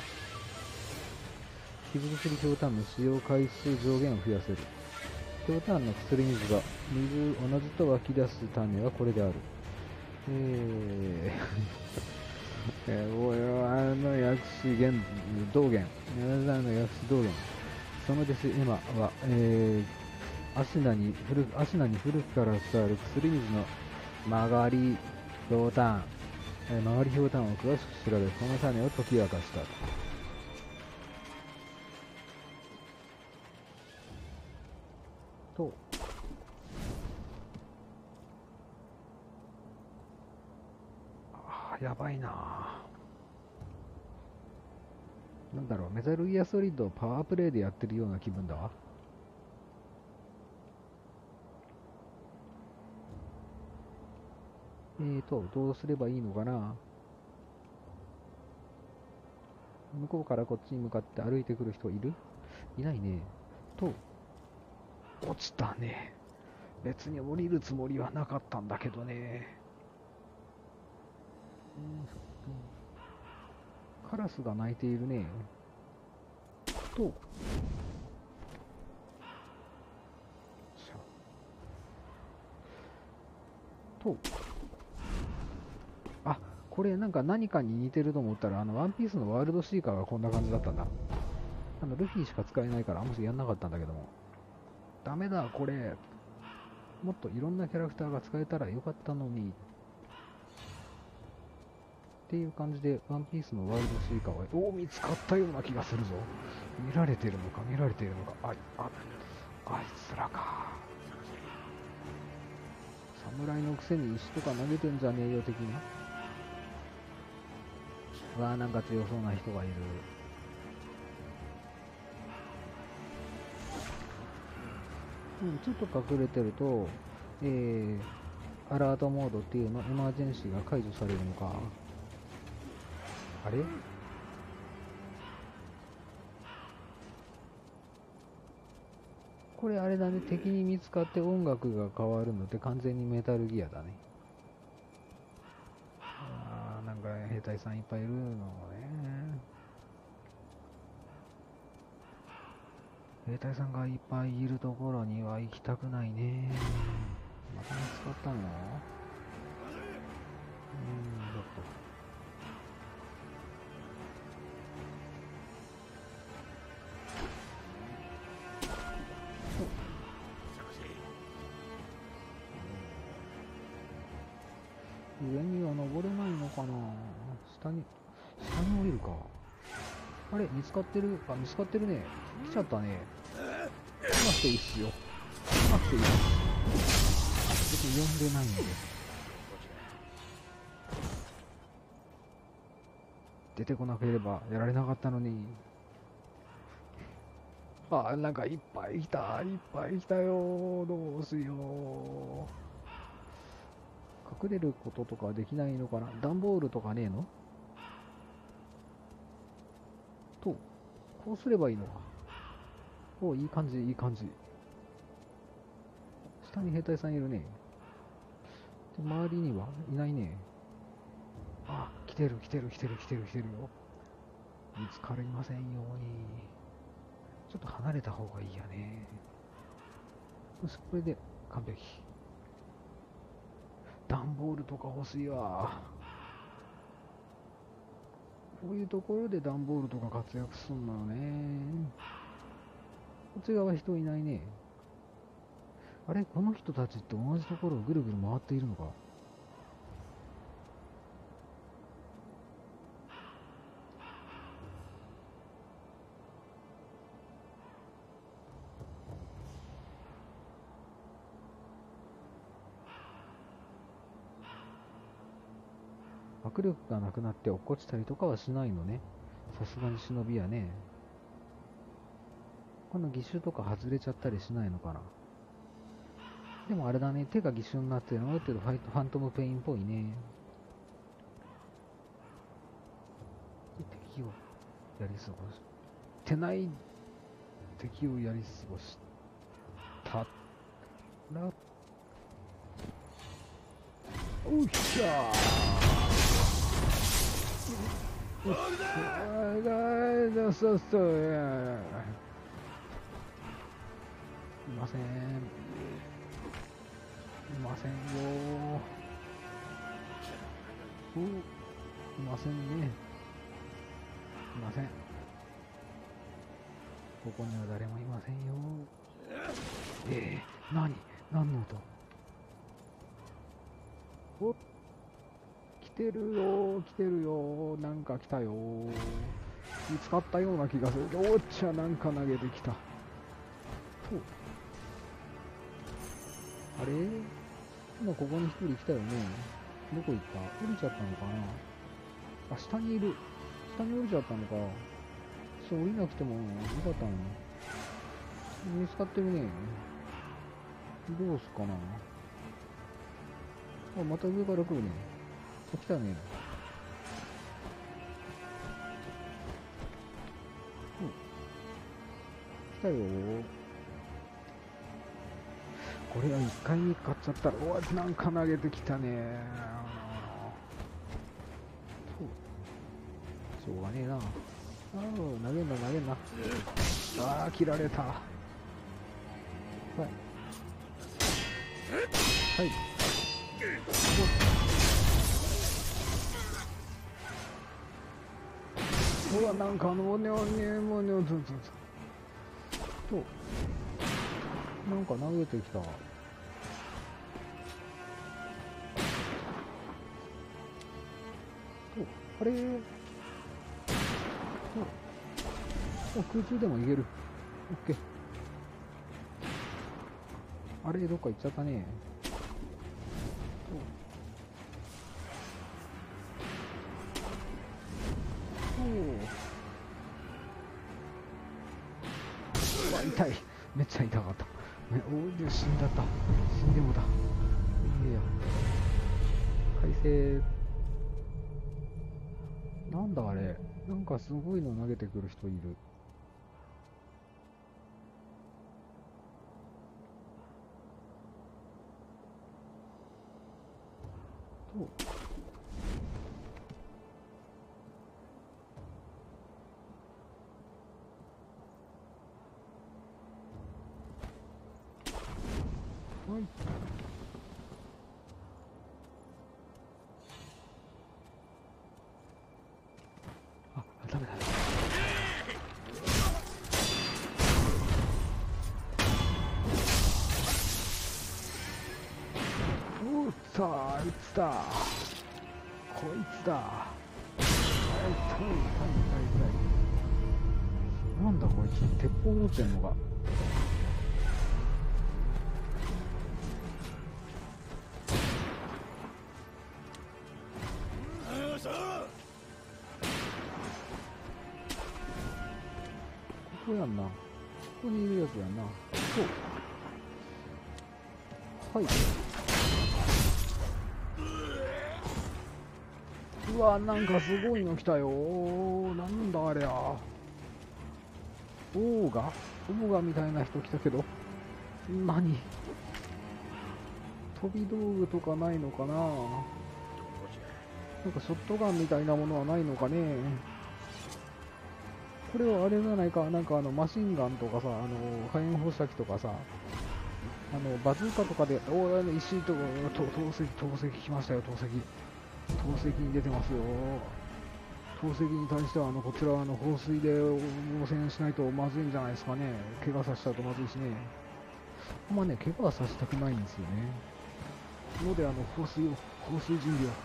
傷薬ひょうたんの使用回数上限を増やせる。ひょうたんの薬水が水同じと湧き出す種はこれである。えー、えー、これはあの薬師源道元。あの薬師道元。その弟子エマは、えー、アシナに古く、アシナに古くから伝わる薬水の曲がりひょうたん、えー、曲がりひょうたんを詳しく調べ、その種を解き明かした。と、あー、やばいなぁ。なんだろう、メタルギアソリッドをパワープレイでやってるような気分だわ。えーと、どうすればいいのかな。向こうからこっちに向かって歩いてくる人いる？いないね。と、落ちたね。別に降りるつもりはなかったんだけどね。カラスが鳴いているね。と、と、あ、これなんか何かに似てると思ったら、あの、ワンピースのワールドシーカーがこんな感じだったんだ。あの、ルフィしか使えないからあんまりやんなかったんだけども。ダメだ、これ。もっといろんなキャラクターが使えたらよかったのに。っていう感じで、ワンピースのワールドシーカーは、おお、見つかったような気がするぞ。見られてるのか、見られているのか。あい、あ、あいつらか。侍のくせに石とか投げてんじゃねえよ、的な。うわー、なんか強そうな人がいる。うん、ちょっと隠れてると、えー、アラートモードっていうの、エマージェンシーが解除されるのか。あれ？これあれだね、敵に見つかって音楽が変わるのって完全にメタルギアだね。あー、なんか兵隊さんいっぱいいるのね。兵隊さんがいっぱいいるところには行きたくないね。また見つかったの？うーん、ちょっと。上には登れないのかな。下に、下に降りるか。あれ、見つかってる。あ、見つかってるね。来ちゃったね。来なくていいっすよ。来なくていいっす。別に呼んでないんで。出てこなければやられなかったのに。あ、なんかいっぱい来た。いっぱい来たよ。どうしよう。隠れることとかできないのかな。段ボールとかねえのと、こうすればいいのか。お、いい感じ、いい感じ。下に兵隊さんいるね。で、周りにはいないね。あ、来てる、来てる、来てる、来てる、来てるよ。見つかりませんように。ちょっと離れた方がいいやね。よし、これで完璧。段ボールとか欲しいわ。こういうところで段ボールとか活躍すんのよね。こっち側人いないね。あれ、この人たちって同じところをぐるぐる回っているのか。握力がなくなって落っこちたりとかはしないのね。さすがに忍びやね。この義手とか外れちゃったりしないのかな。 でもあれだね、手が義手になってるのがある程度ファイトファントムペインっぽいね。敵をやり過ごしてない敵をやり過ごしたら、おっしゃー、おっしゃー、だそうそうや、いません、いませんよー、お、いませんね、いません、ここには誰もいませんよ。えー、何何の音。お、来てるよー、来てるよー、なんか来たよー、見つかったような気がする。おっちゃ、なんか投げてきた。と、あれ、今ここに一人来たよね。どこ行った？降りちゃったのかな。あ、下にいる。下に降りちゃったのか。そう、降りなくてもよかったのに。見つかってるね。どうすかな。あ、また上から来るね。あ、来たね。うん。来たよー。これは一回目買っちゃったら、おわ、なんか投げてきたね。そう。しょうがねえな。ああ、投げんな、投げんな。ああ、切られた。はい。はい。ほら、なんかあの、おねおね、もねおね、と、なんか投げてきた。と、あれ、お、空中でもいける。オッケー。あれ、どっか行っちゃったね。おお。痛い。めっちゃ痛かった。おお、死んだった。死んでもだ。いいや。快晴。なんだあれ。なんかすごいの投げてくる人いる。と。はい。あ、ダメだ。おっと、あいつだ。こいつだ。あいつ、痛い、痛い、痛い、痛い。なんだこいつ、鉄砲持ってんのか。ここやんな。ここにいるやつやんな。そう。はい。うわ、なんかすごいの来たよ。なんだあれや。オーガオーガみたいな人来たけど。何？飛び道具とかないのかな。なんかショットガンみたいなものはないのかね。これはあれじゃないか、なんかあのマシンガンとかさ、あの火炎放射器とかさ、あのバズーカとかで、おお、石と投石、投石来ましたよ、投石。投石に出てますよ。投石に対しては、あのこちらはあの放水で応戦しないとまずいんじゃないですかね。怪我させちゃうとまずいしね。あんまね、怪我はさせたくないんですよね。ので、あの放水を、放水準備を。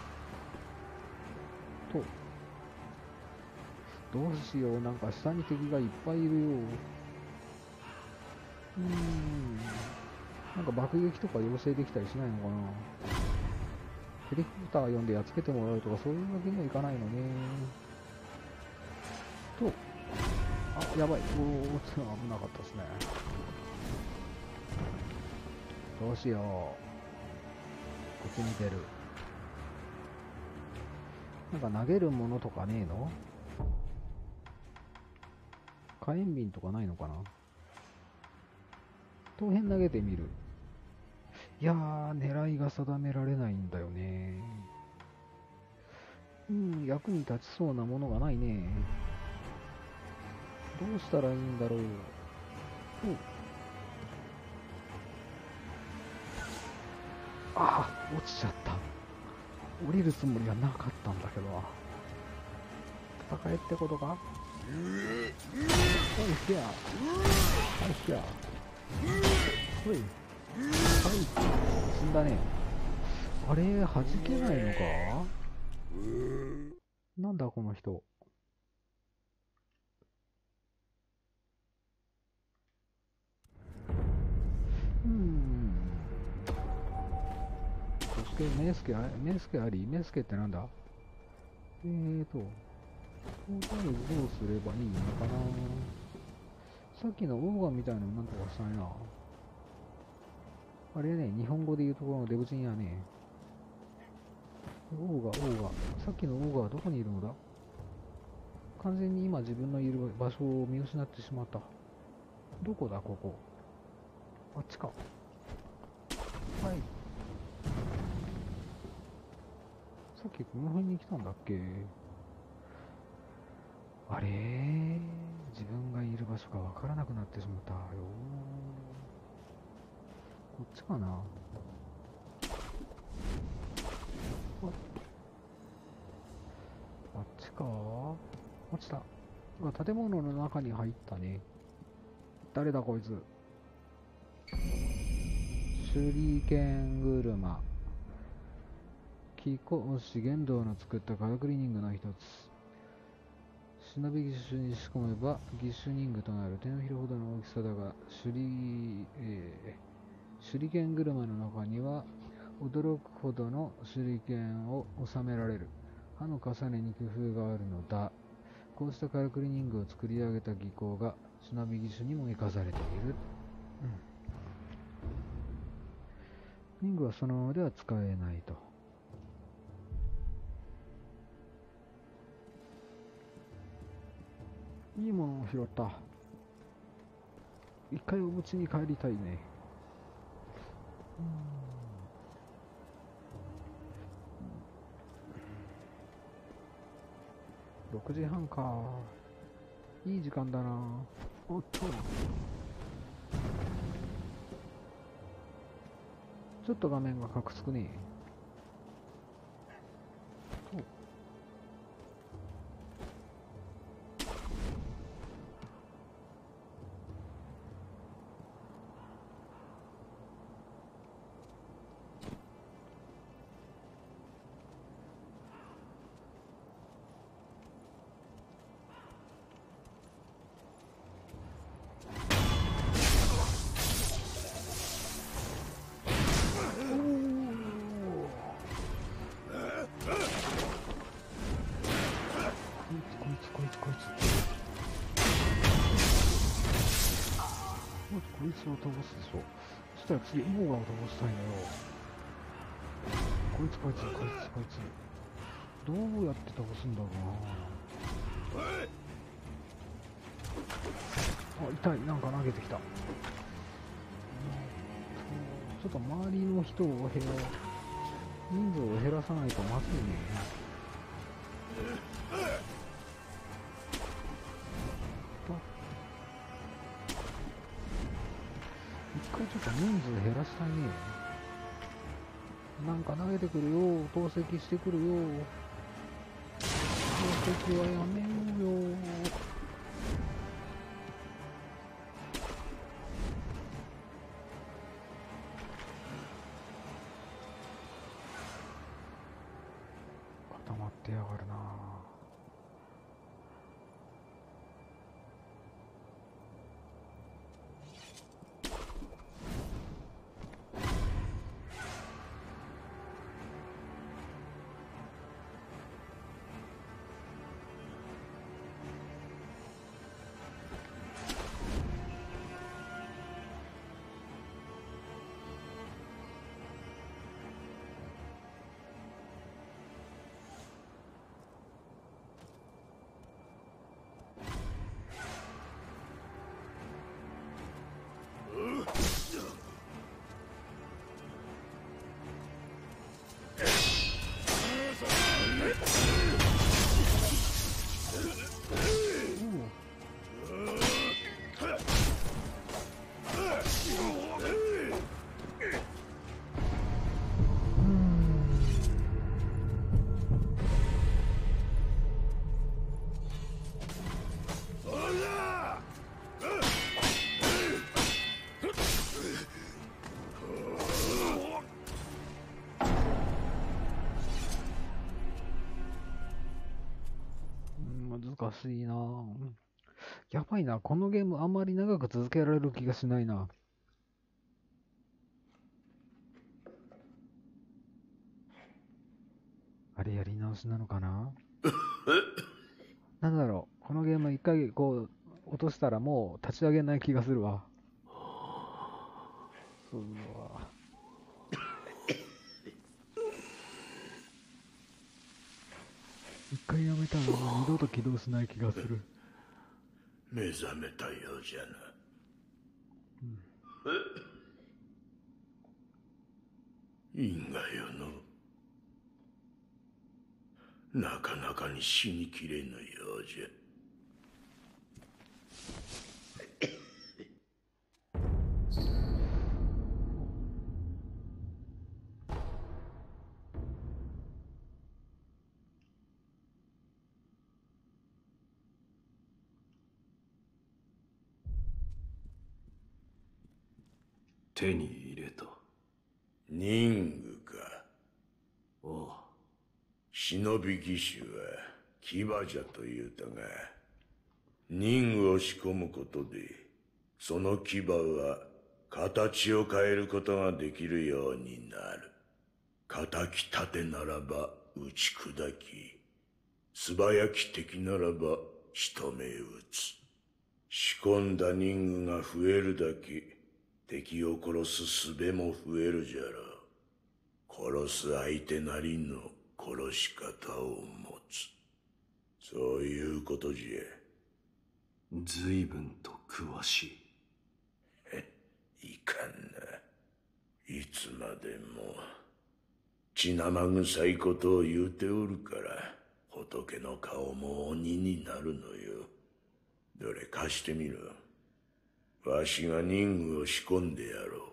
と。どうしよう、なんか下に敵がいっぱいいるよ。うーん。なんか爆撃とか要請できたりしないのかな。ヘリコプター呼んでやっつけてもらうとかそういうわけにはいかないのね。と、あ、やばい。おー、危なかったですね。 どうしよう。こっち見てる。なんか投げるものとかねえの？火炎瓶とかないのかな？陶片投げてみる。いやー、狙いが定められないんだよね。うん、役に立ちそうなものがないね。どうしたらいいんだろう。ああ、落ちちゃった。降りるつもりはなかったんだけどな。戦えってことか？おいひゃはいひゃほいはい死んだね。あれ弾けないのか？なんだこの人。うーん。そして目付けあ目付けあり目付けってなんだ？えーととりあえずどうすればいいのかな。さっきのオーガンみたいなのなんとかしたいな。あれね、日本語で言うところのデブチンやね。オーガ、オーガ。さっきのオーガはどこにいるのだ？完全に今自分のいる場所を見失ってしまった。どこだ、ここ。あっちか。はい。さっきこの辺に来たんだっけ？あれー、自分がいる場所がわからなくなってしまったよ。こっちかな？あっちか？落ちた。今建物の中に入ったね。誰だこいつ。手裏剣車。気候資源道の作ったカラークリーニングの一つ。忍び義手に仕込めば義手ニングとなる。手のひらほどの大きさだが、手裏、えー、手裏剣車の中には驚くほどの手裏剣を収められる。刃の重ねに工夫があるのだ。こうしたカラークリーニングを作り上げた技巧が忍び義手にも生かされている。うん、ニングはそのままでは使えないと。いいものを拾った。一回お家に帰りたいね。ろくじはんか。いい時間だな。おっと。ちょっと画面がカクつくね。こいつを倒すでしょ。そしたら次、オーガを倒したいのよ。こいつこいつこいつこいつ。どうやって倒すんだろうな。あ、痛い。なんか投げてきた。ちょっと周りの人を減ら、人数を減らさないとまずいね。一回ちょっと人数減らしたいね。なんか投げてくるよ。投石してくるよ。投石はやめようよ。固まってやがるな。 難しいなぁ。やばいな。このゲームあんまり長く続けられる気がしないな。あれやり直しなのかな。なんだろう。このゲーム一回こう落としたらもう立ち上げない気がするわ。そうわ。一回やめたらもう二度と起動しない気がする。 目覚めたようじゃな。うん、因果よの。なかなかに死にきれぬようじゃ。 手に入れた。 人具か。 ああ。 忍び義手は牙じゃと言うたが、人具を仕込むことで、その牙は形を変えることができるようになる。仇き盾ならば打ち砕き、素早き敵ならば仕留め撃つ。仕込んだ人具が増えるだけ、敵を殺す術も増えるじゃろう。殺す相手なりの殺し方を持つ。そういうことじゃ。 随分と詳しい。 いかんな。いつまでも血生臭いことを言うておるから、仏の顔も鬼になるのよ。どれ貸してみろ。わしが人具を仕込んでやろう。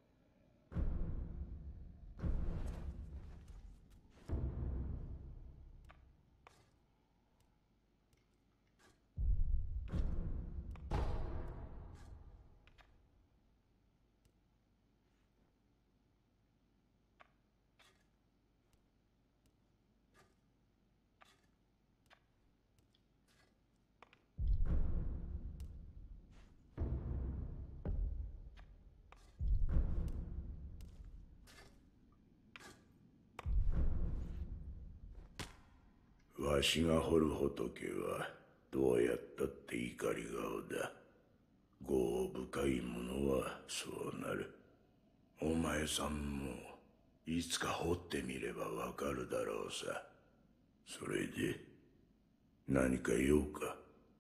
わしが掘る仏はどうやったって怒り顔だ。業深い者はそうなる。お前さんもいつか掘ってみればわかるだろうさ。それで何か用か。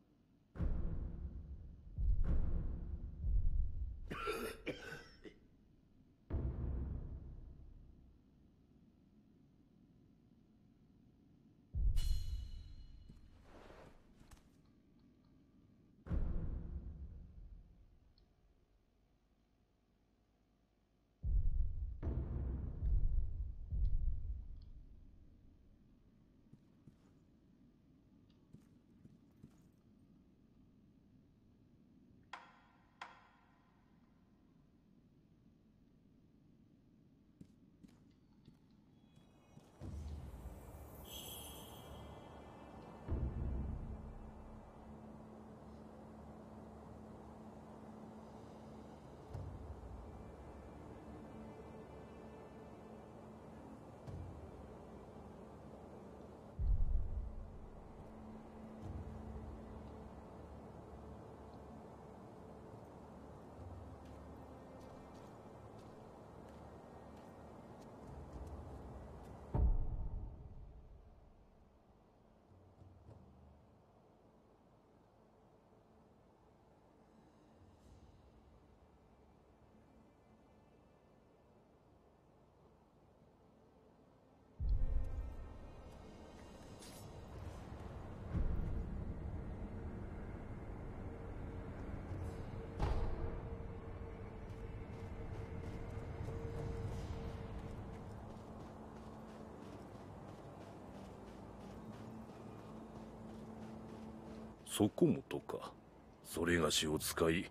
そこもとか。それがしを使い。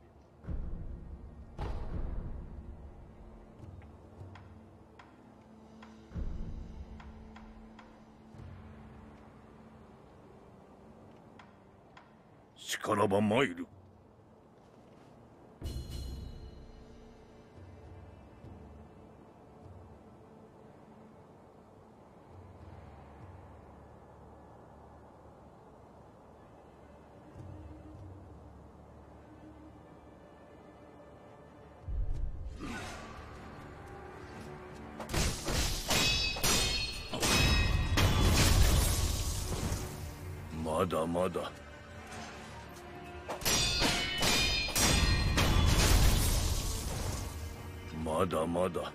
しからば参る。まだまだ。まだまだ。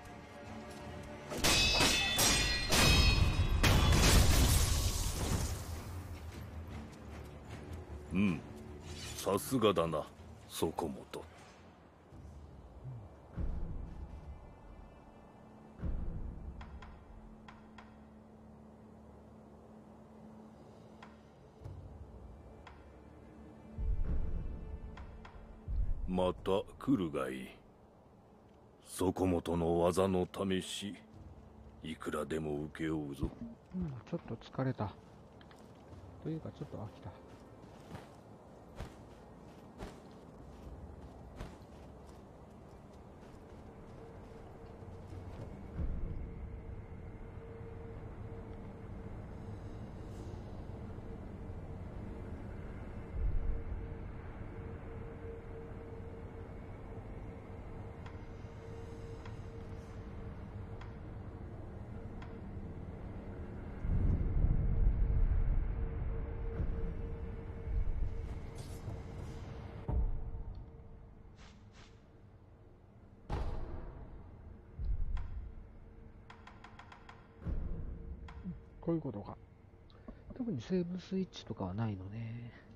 うん、さすがだな、そこもと。また来るがいい。そこもとの技の試し、いくらでも請け負うぞ。 うん、ちょっと疲れた。というか、ちょっと飽きた。こういうことか。特にセーブスイッチとかはないのね。